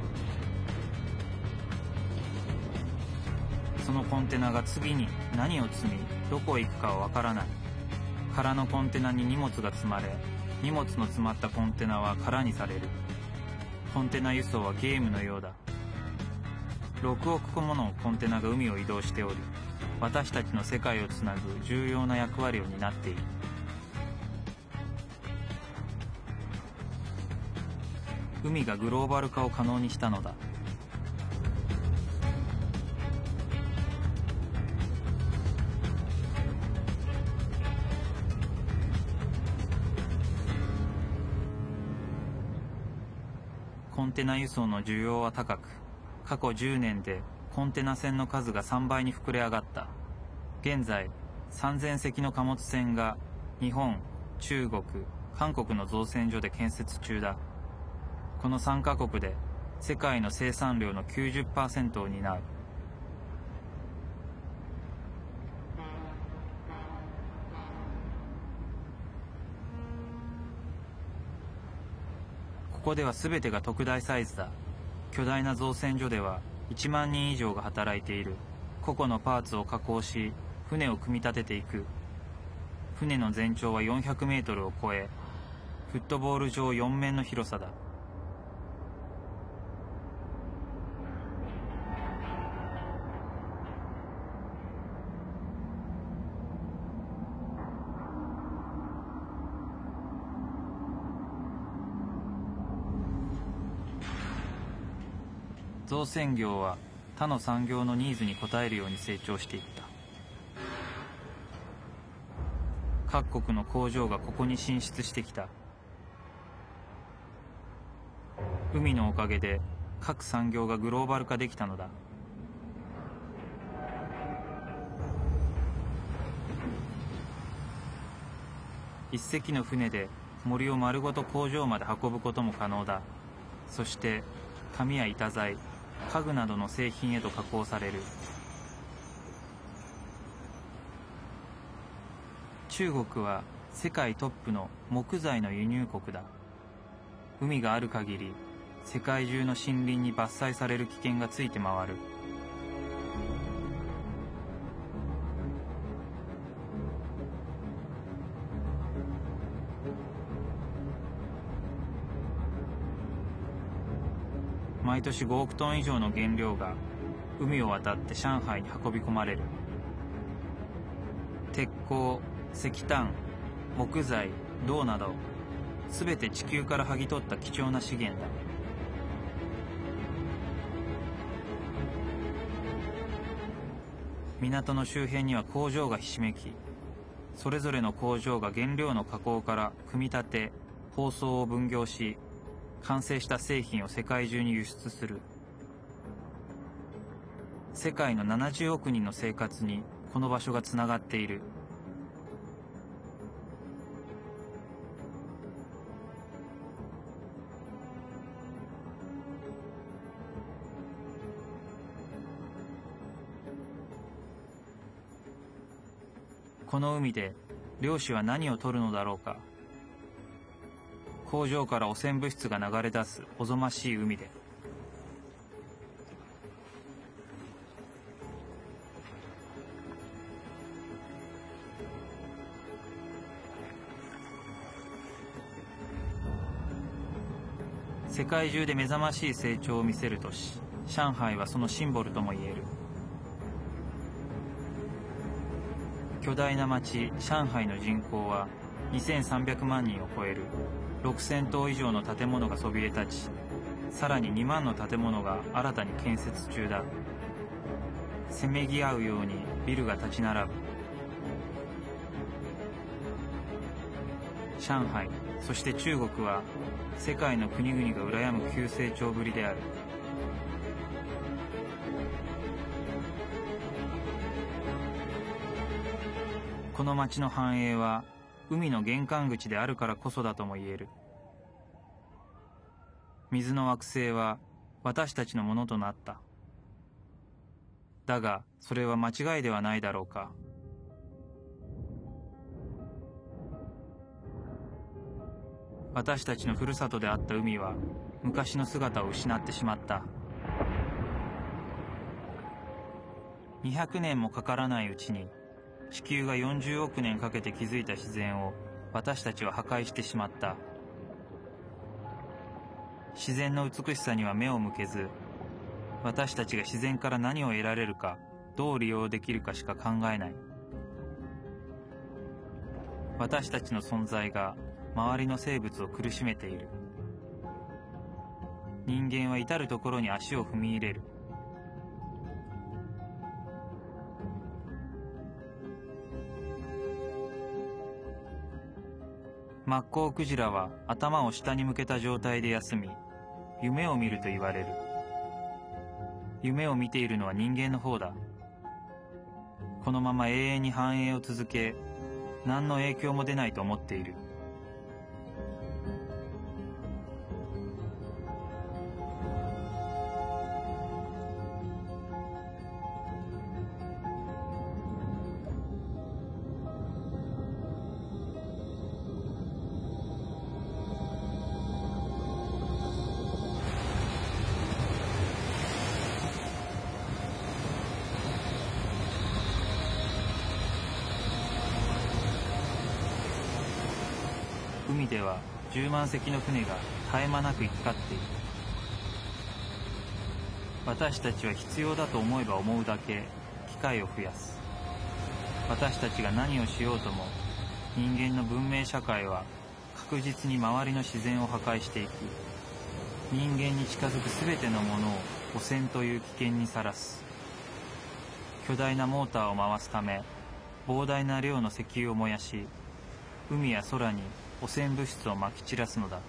そのコンテナが次に何を積みどこへ行くかはわからない。空のコンテナに荷物が積まれ、荷物の詰まったコンテナは空にされる。コンテナ輸送はゲームのようだ。6億個ものコンテナが海を移動しており、私たちの世界をつなぐ重要な役割を担っている。海がグローバル化を可能にしたのだ。コンテナ輸送の需要は高く、過去10年でコンテナ船の数が3倍に膨れ上がった。現在、3000隻の貨物船が日本、中国、韓国の造船所で建設中だ。この3カ国で世界の生産量の 90% を担う。ここでは全てが特大サイズだ。巨大な造船所では1万人以上が働いている。個々のパーツを加工し、船を組み立てていく。船の全長は400メートルを超え、フットボール場4面の広さだ。造船業は他の産業のニーズに応えるように成長していった。各国の工場がここに進出してきた。海のおかげで各産業がグローバル化できたのだ。一隻の船で森を丸ごと工場まで運ぶことも可能だ。そして紙や板材、家具などの製品へと加工される。中国は世界トップの木材の輸入国だ。海がある限り世界中の森林に伐採される危険がついて回る。毎年5億トン以上の原料が海を渡って上海に運び込まれる。鉄鋼、石炭、木材、銅などすべて地球から剥ぎ取った貴重な資源だ。港の周辺には工場がひしめき、それぞれの工場が原料の加工から組み立て、包装を分業し、完成した製品を世界中に輸出する。世界の70億人の生活にこの場所がつながっている。この海で漁師は何を取るのだろうか。工場から汚染物質が流れ出すおぞましい海で。世界中で目覚ましい成長を見せる都市、上海はそのシンボルともいえる。巨大な町、上海の人口は2300万人を超える。6000棟以上の建物がそびえ立ち、 さらに2万の建物が新たに建設中だ。せめぎ合うようにビルが立ち並ぶ。上海、そして中国は世界の国々が羨む急成長ぶりである。この町の繁栄は海の玄関口であるからこそだとも言える。水の惑星は私たちのものとなった。だがそれは間違いではないだろうか。私たちのふるさとであった海は昔の姿を失ってしまった。200年もかからないうちに地球が40億年かけて築いた自然を私たちは破壊してしまった。自然の美しさには目を向けず、私たちが自然から何を得られるか、どう利用できるかしか考えない。私たちの存在が周りの生物を苦しめている。人間は至るところに足を踏み入れる。マッコウクジラは頭を下に向けた状態で休み、夢を見ると言われる。夢を見ているのは人間の方だ。このまま永遠に繁栄を続け、何の影響も出ないと思っている。海では10万隻の船が絶え間なく行き交っている。私たちは必要だと思えば思うだけ機械を増やす。私たちが何をしようとも、人間の文明社会は確実に周りの自然を破壊していく。人間に近づくすべてのものを汚染という危険にさらす。巨大なモーターを回すため、膨大な量の石油を燃やし、海や空に汚染物質をまき散らすのだ。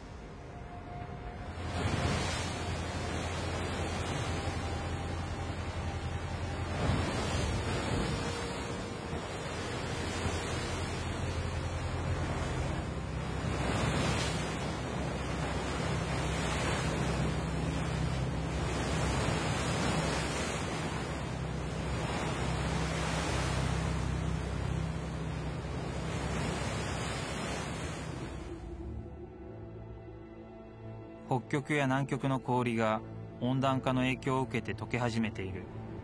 北極や南極の氷が温暖化の影響を受けて溶け始めている。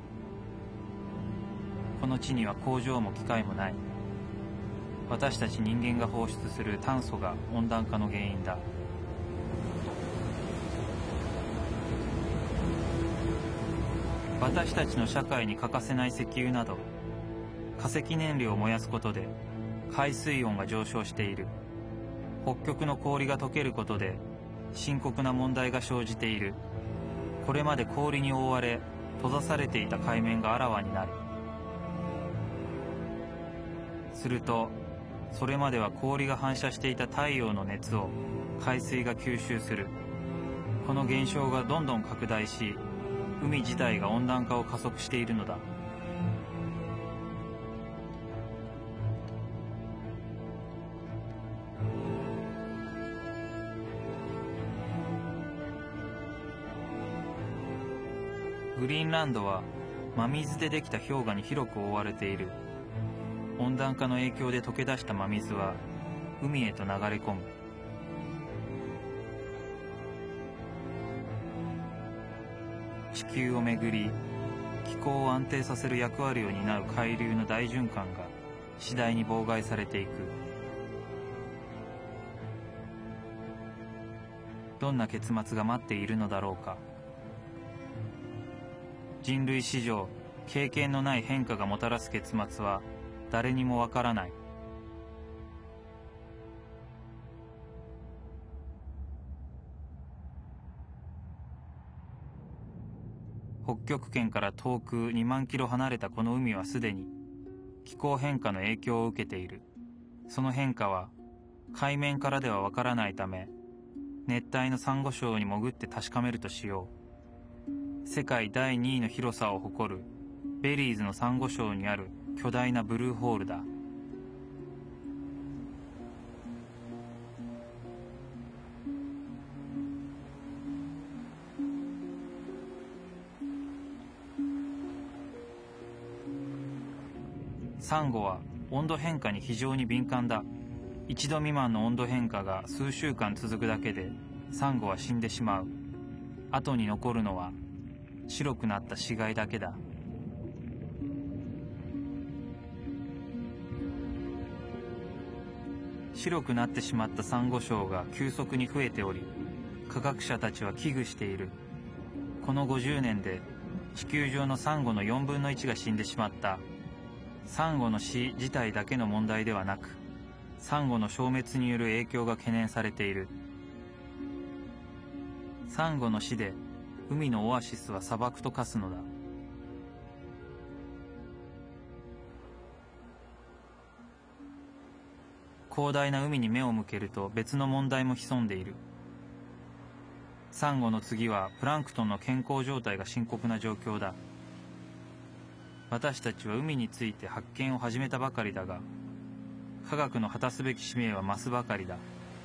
この地には工場も機械もない。私たち人間が放出する炭素が温暖化の原因だ。私たちの社会に欠かせない石油など化石燃料を燃やすことで海水温が上昇している。北極の氷が溶けることで深刻な問題が生じている。これまで氷に覆われ閉ざされていた海面があらわになる。するとそれまでは氷が反射していた太陽の熱を海水が吸収する。この現象がどんどん拡大し、海自体が温暖化を加速しているのだ。グリーンランドは真水でできた氷河に広く覆われている。温暖化の影響で溶け出した真水は海へと流れ込む。地球をめぐり気候を安定させる役割を担う海流の大循環が次第に妨害されていく。どんな結末が待っているのだろうか。人類史上経験のない変化がもたらす結末は誰にもわからない。 北極圏から遠く2万キロ離れたこの海はすでに気候変化の影響を受けている。その変化は海面からではわからないため、熱帯のサンゴ礁に潜って確かめるとしよう。世界第2位の広さを誇るベリーズのサンゴ礁にある巨大なブルーホールだ。サンゴは温度変化に非常に敏感だ。1度未満の温度変化が数週間続くだけでサンゴは死んでしまう。後に残るのは白くなった死骸だけだ。白くなってしまったサンゴ礁が急速に増えており、科学者たちは危惧している。この50年で地球上のサンゴの4分の1が死んでしまった。サンゴの死自体だけの問題ではなく、サンゴの消滅による影響が懸念されている。サンゴの死で海のオアシスは砂漠と化すのだ。広大な海に目を向けると別の問題も潜んでいる。サンゴの次はプランクトンの健康状態が深刻な状況だ。私たちは海について発見を始めたばかりだが、科学の果たすべき使命は増すばかりだ。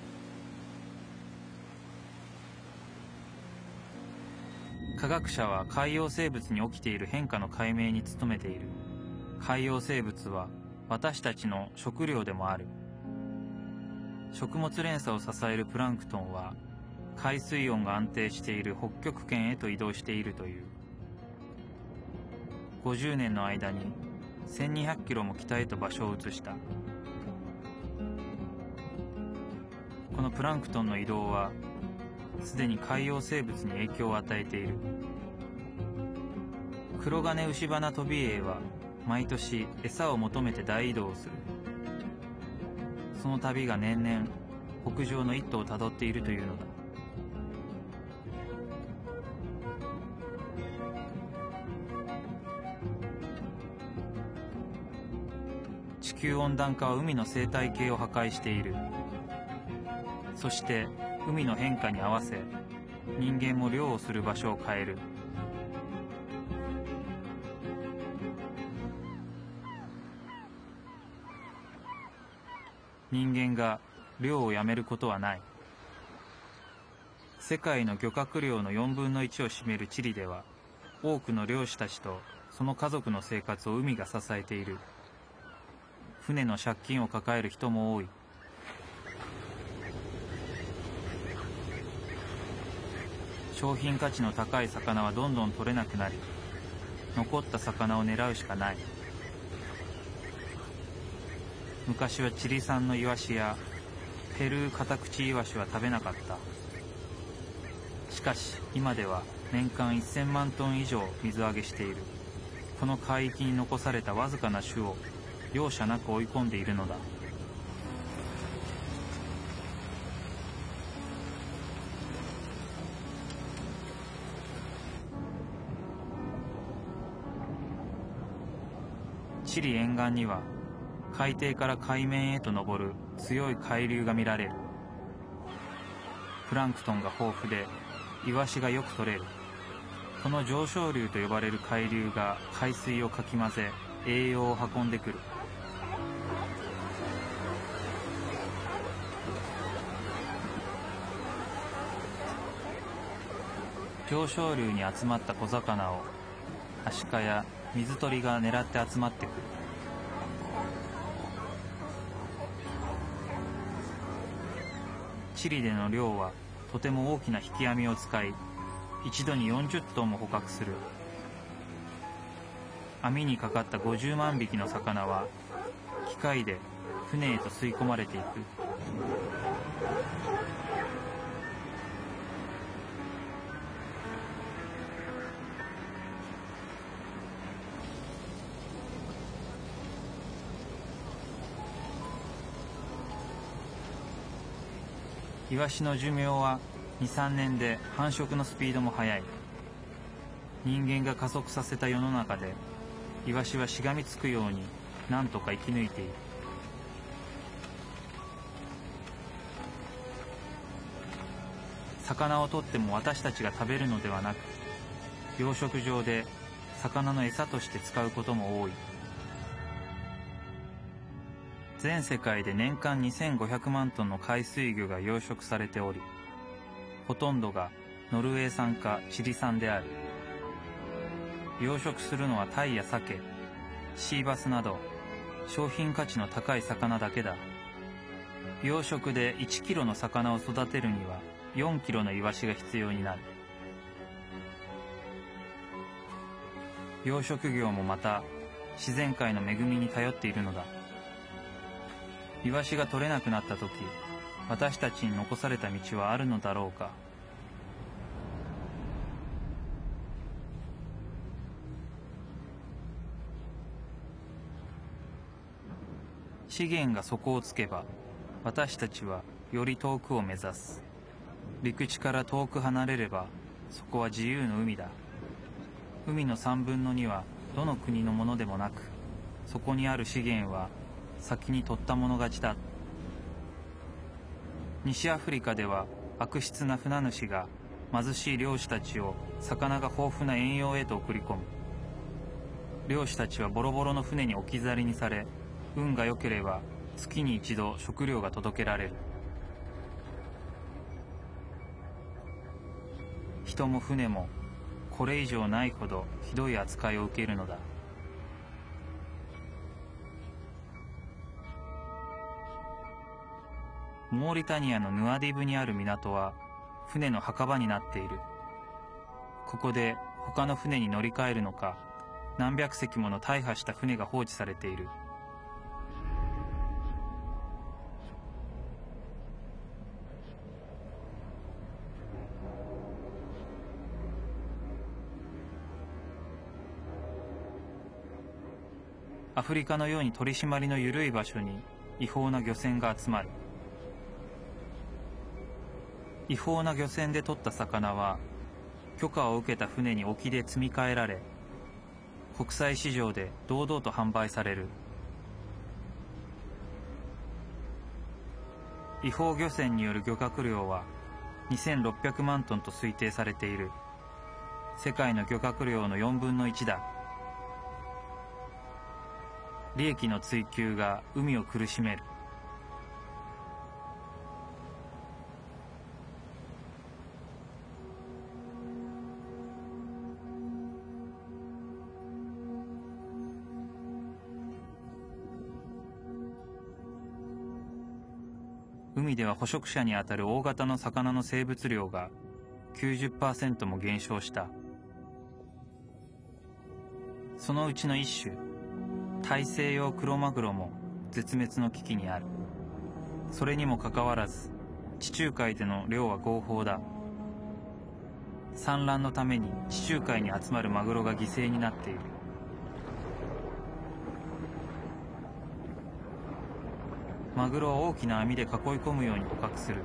科学者は海洋生物に起きている変化の解明に努めている。海洋生物は私たちの食料でもある。食物連鎖を支えるプランクトンは海水温が安定している北極圏へと移動しているという。50年の間に1200キロも北へと場所を移した。このプランクトンの移動はすでに海洋生物に影響を与えている。クロガネウシバナトビエイは毎年餌を求めて大移動する。その旅が年々北上の一途をたどっているというのだ。地球温暖化は海の生態系を破壊している。そして海の変化に合わせ人間も漁をする場所を変える。人間が漁をやめることはない。世界の漁獲量の4分の1を占めるチリでは、多くの漁師たちとその家族の生活を海が支えている。船の借金を抱える人も多い。商品価値の高い魚はどんどん取れなくなり、残った魚を狙うしかない。昔はチリ産のイワシやペルーカタクチイワシは食べなかった。しかし今では年間1000万トン以上水揚げしている。この海域に残されたわずかな種を容赦なく追い込んでいるのだ。チリ沿岸には海底から海面へと昇る強い海流が見られる。プランクトンが豊富でイワシがよく取れる。この上昇流と呼ばれる海流が海水をかき混ぜ栄養を運んでくる。上昇流に集まった小魚をアシカや水鳥が狙って集まってくる。チリでの漁はとても大きな引き網を使い、一度に40トンも捕獲する。網にかかった50万匹の魚は機械で船へと吸い込まれていく。イワシの寿命は2、3年で繁殖のスピードも速い。 人間が加速させた世の中で、イワシはしがみつくように何とか生き抜いている。魚を取っても私たちが食べるのではなく、養殖場で魚の餌として使うことも多い。全世界で年間2500万トンの海水魚が養殖されており、ほとんどがノルウェー産かチリ産である。養殖するのはタイやサケ、シーバスなど商品価値の高い魚だけだ。養殖で1キロの魚を育てるには4キロのイワシが必要になる。養殖業もまた自然界の恵みに頼っているのだ。イワシが取れなくなった時、私たちに残された道はあるのだろうか。資源が底をつけば、私たちはより遠くを目指す。陸地から遠く離れれば、そこは自由の海だ。海の3分の2はどの国のものでもなく、そこにある資源は先に取った者勝ちだ。西アフリカでは悪質な船主が貧しい漁師たちを魚が豊富な遠洋へと送り込む。漁師たちはボロボロの船に置き去りにされ、運が良ければ月に一度食料が届けられる。人も船もこれ以上ないほどひどい扱いを受けるのだ。モーリタニアのヌアディブにある港は船の墓場になっている。ここで他の船に乗り換えるのか、何百隻もの大破した船が放置されている。アフリカのように取り締まりの緩い場所に違法な漁船が集まる。違法な漁船で取った魚は許可を受けた船に沖で積み替えられ、国際市場で堂々と販売される。違法漁船による漁獲量は2600万トンと推定されている。世界の漁獲量の4分の1だ。利益の追求が海を苦しめる。海では捕食者にあたる大型の魚の生物量が 90% も減少した。そのうちの一種、大西洋クロマグロも絶滅の危機にある。それにもかかわらず、地中海での漁は合法だ。産卵のために地中海に集まるマグロが犠牲になっている。マグロを大きな網で囲い込むように捕獲する。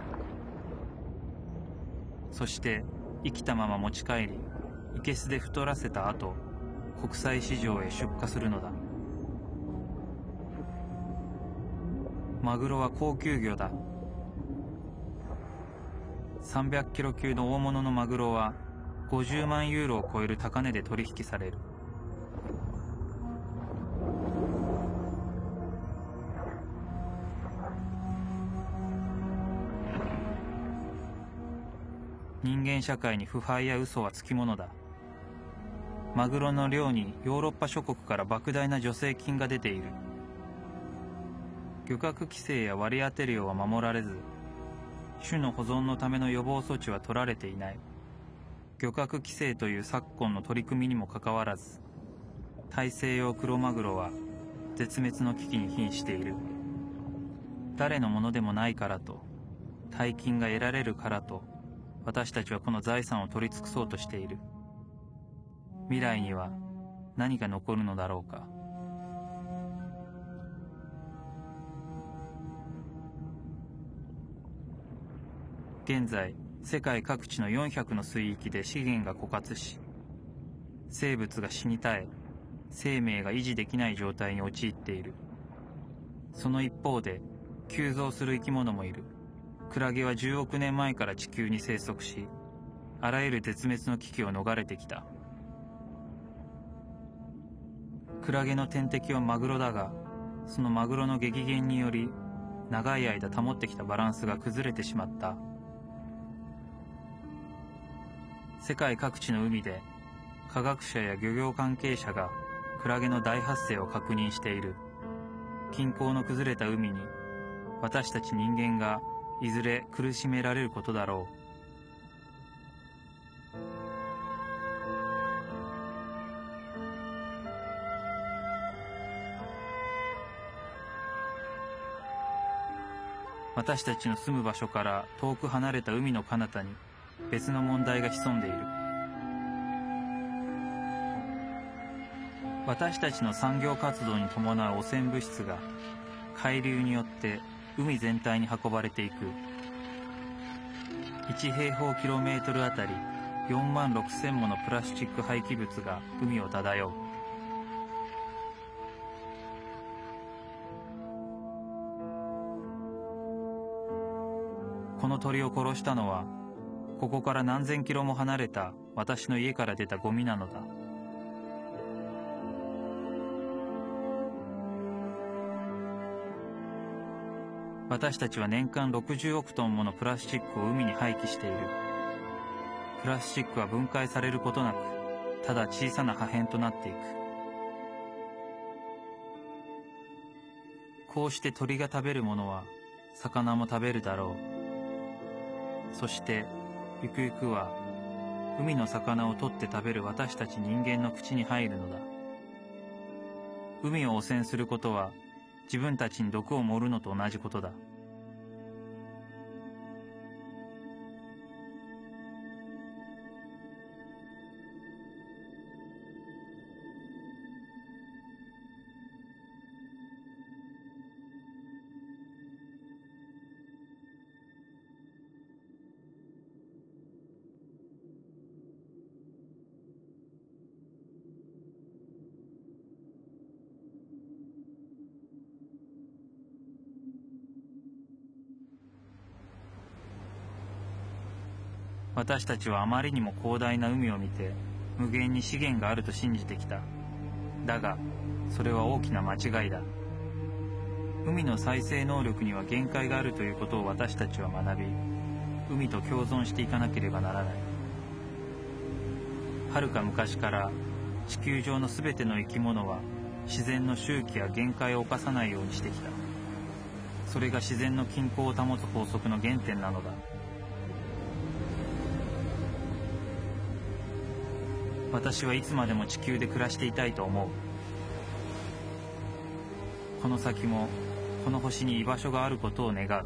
そして生きたまま持ち帰り、生けすで太らせた後、国際市場へ出荷するのだ。マグロは高級魚だ。300キロ級の大物のマグロは50万ユーロを超える高値で取引される。人間社会に腐敗や嘘はつきものだ。マグロの漁にヨーロッパ諸国から莫大な助成金が出ている。漁獲規制や割り当て量は守られず、種の保存のための予防措置は取られていない。漁獲規制という昨今の取り組みにもかかわらず、大西洋クロマグロは絶滅の危機に瀕している。誰のものでもないからと、大金が得られるからと、私たちはこの財産を取り尽くそうとしている。未来には何が残るのだろうか。現在、世界各地の400の水域で資源が枯渇し、 生物が死に絶え、生命が維持できない状態に陥っている。その一方で、急増する生き物もいる。クラゲは10億年前から地球に生息し、あらゆる絶滅の危機を逃れてきた。クラゲの天敵はマグロだが、そのマグロの激減により、長い間保ってきたバランスが崩れてしまった。世界各地の海で、科学者や漁業関係者がクラゲの大発生を確認している。均衡の崩れた海に、私たち人間がいずれ苦しめられることだろう。私たちの住む場所から遠く離れた海の彼方に別の問題が潜んでいる。私たちの産業活動に伴う汚染物質が海流によって海全体に運ばれていく。1平方キロメートルあたり4万6千ものプラスチック廃棄物が海を漂う。この鳥を殺したのは、ここから何千キロも離れた私の家から出たゴミなのだ。私たちは年間60億トンものプラスチックを海に廃棄している。プラスチックは分解されることなく、ただ小さな破片となっていく。こうして鳥が食べるものは、魚も食べるだろう。そして、ゆくゆくは、海の魚を取って食べる私たち人間の口に入るのだ。海を汚染することは、自分たちに毒を盛るのと同じことだ。私たちはあまりにも広大な海を見て、無限に資源があると信じてきた。だが、それは大きな間違いだ。海の再生能力には限界があるということを私たちは学び、海と共存していかなければならない。はるか昔から地球上のすべての生き物は自然の周期や限界を犯さないようにしてきた。それが自然の均衡を保つ法則の原点なのだ。私はいつまでも地球で暮らしていたいと思う。この先もこの星に居場所があることを願う。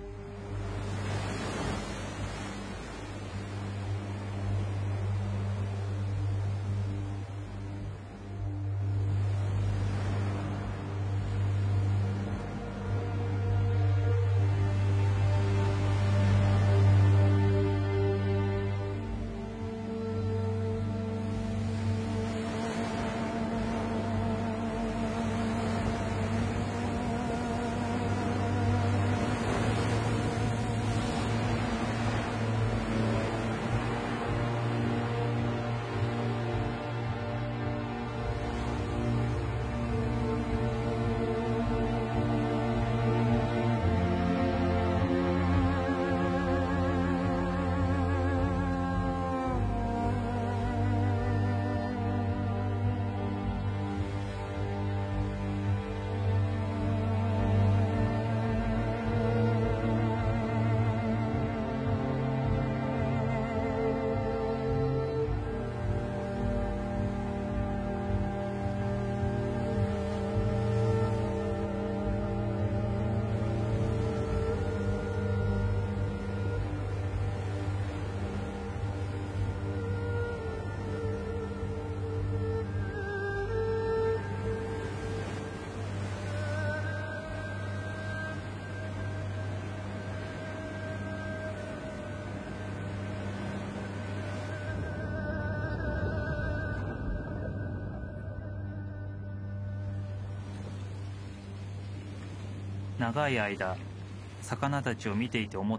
長い間魚たちを見ていて思った。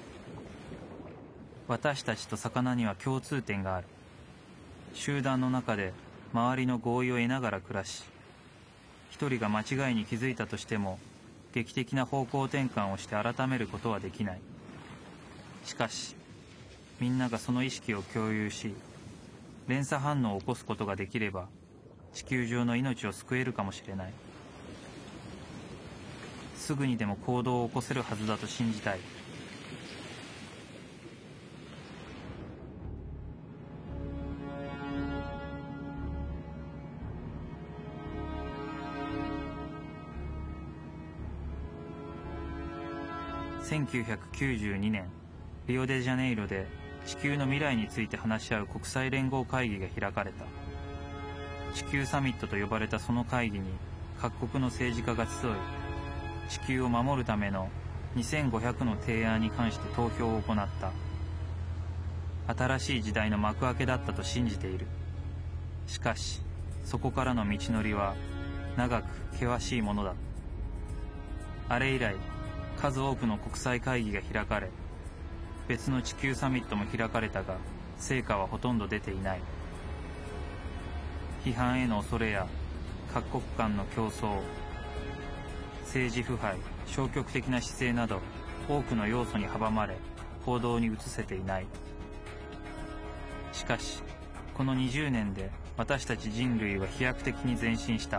私たちと魚には共通点がある。集団の中で周りの合意を得ながら暮らし、一人が間違いに気づいたとしても劇的な方向転換をして改めることはできない。しかしみんながその意識を共有し、連鎖反応を起こすことができれば地球上の命を救えるかもしれない。すぐにでも行動を起こせるはずだと信じたい。1992年、リオデジャネイロで地球の未来について話し合う国際連合会議が開かれた。地球サミットと呼ばれたその会議に各国の政治家が集い、地球を守るための2500の提案に関して投票を行った。新しい時代の幕開けだったと信じている。しかしそこからの道のりは長く険しいものだ。あれ以来数多くの国際会議が開かれ、別の地球サミットも開かれたが成果はほとんど出ていない。批判への恐れや各国間の競争、政治腐敗、消極的な姿勢など多くの要素に阻まれ行動に移せていない。しかしこの20年で私たち人類は飛躍的に前進した。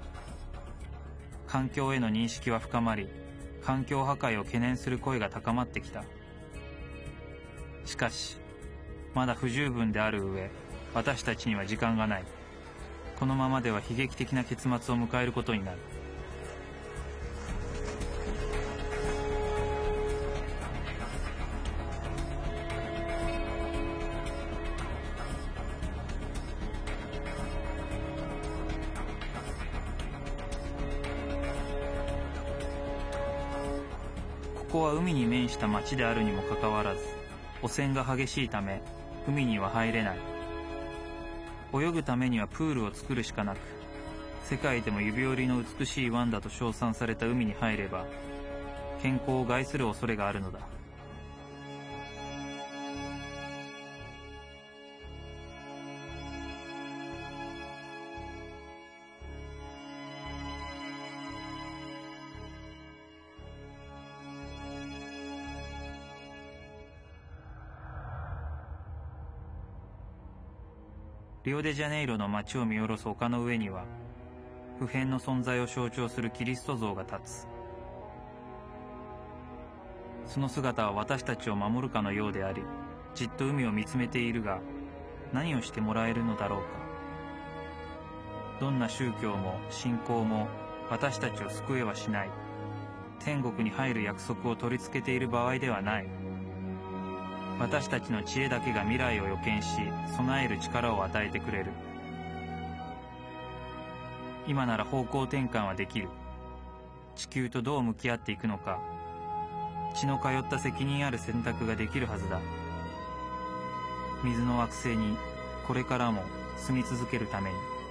環境への認識は深まり、環境破壊を懸念する声が高まってきた。しかしまだ不十分である上、私たちには時間がない。このままでは悲劇的な結末を迎えることになる。ここは海に面した町であるにもかかわらず、汚染が激しいため海には入れない。泳ぐためにはプールを作るしかなく、世界でも指折りの美しい湾だと称賛された海に入れば健康を害する恐れがあるのだ。リオデジャネイロの街を見下ろす丘の上には、不変の存在を象徴するキリスト像が立つ。その姿は私たちを守るかのようであり、じっと海を見つめているが、何をしてもらえるのだろうか。どんな宗教も信仰も私たちを救えはしない。天国に入る約束を取り付けている場合ではない。私たちの知恵だけが未来を予見し、備える力を与えてくれる。今なら方向転換はできる。地球とどう向き合っていくのか、血の通った責任ある選択ができるはずだ。水の惑星にこれからも住み続けるために。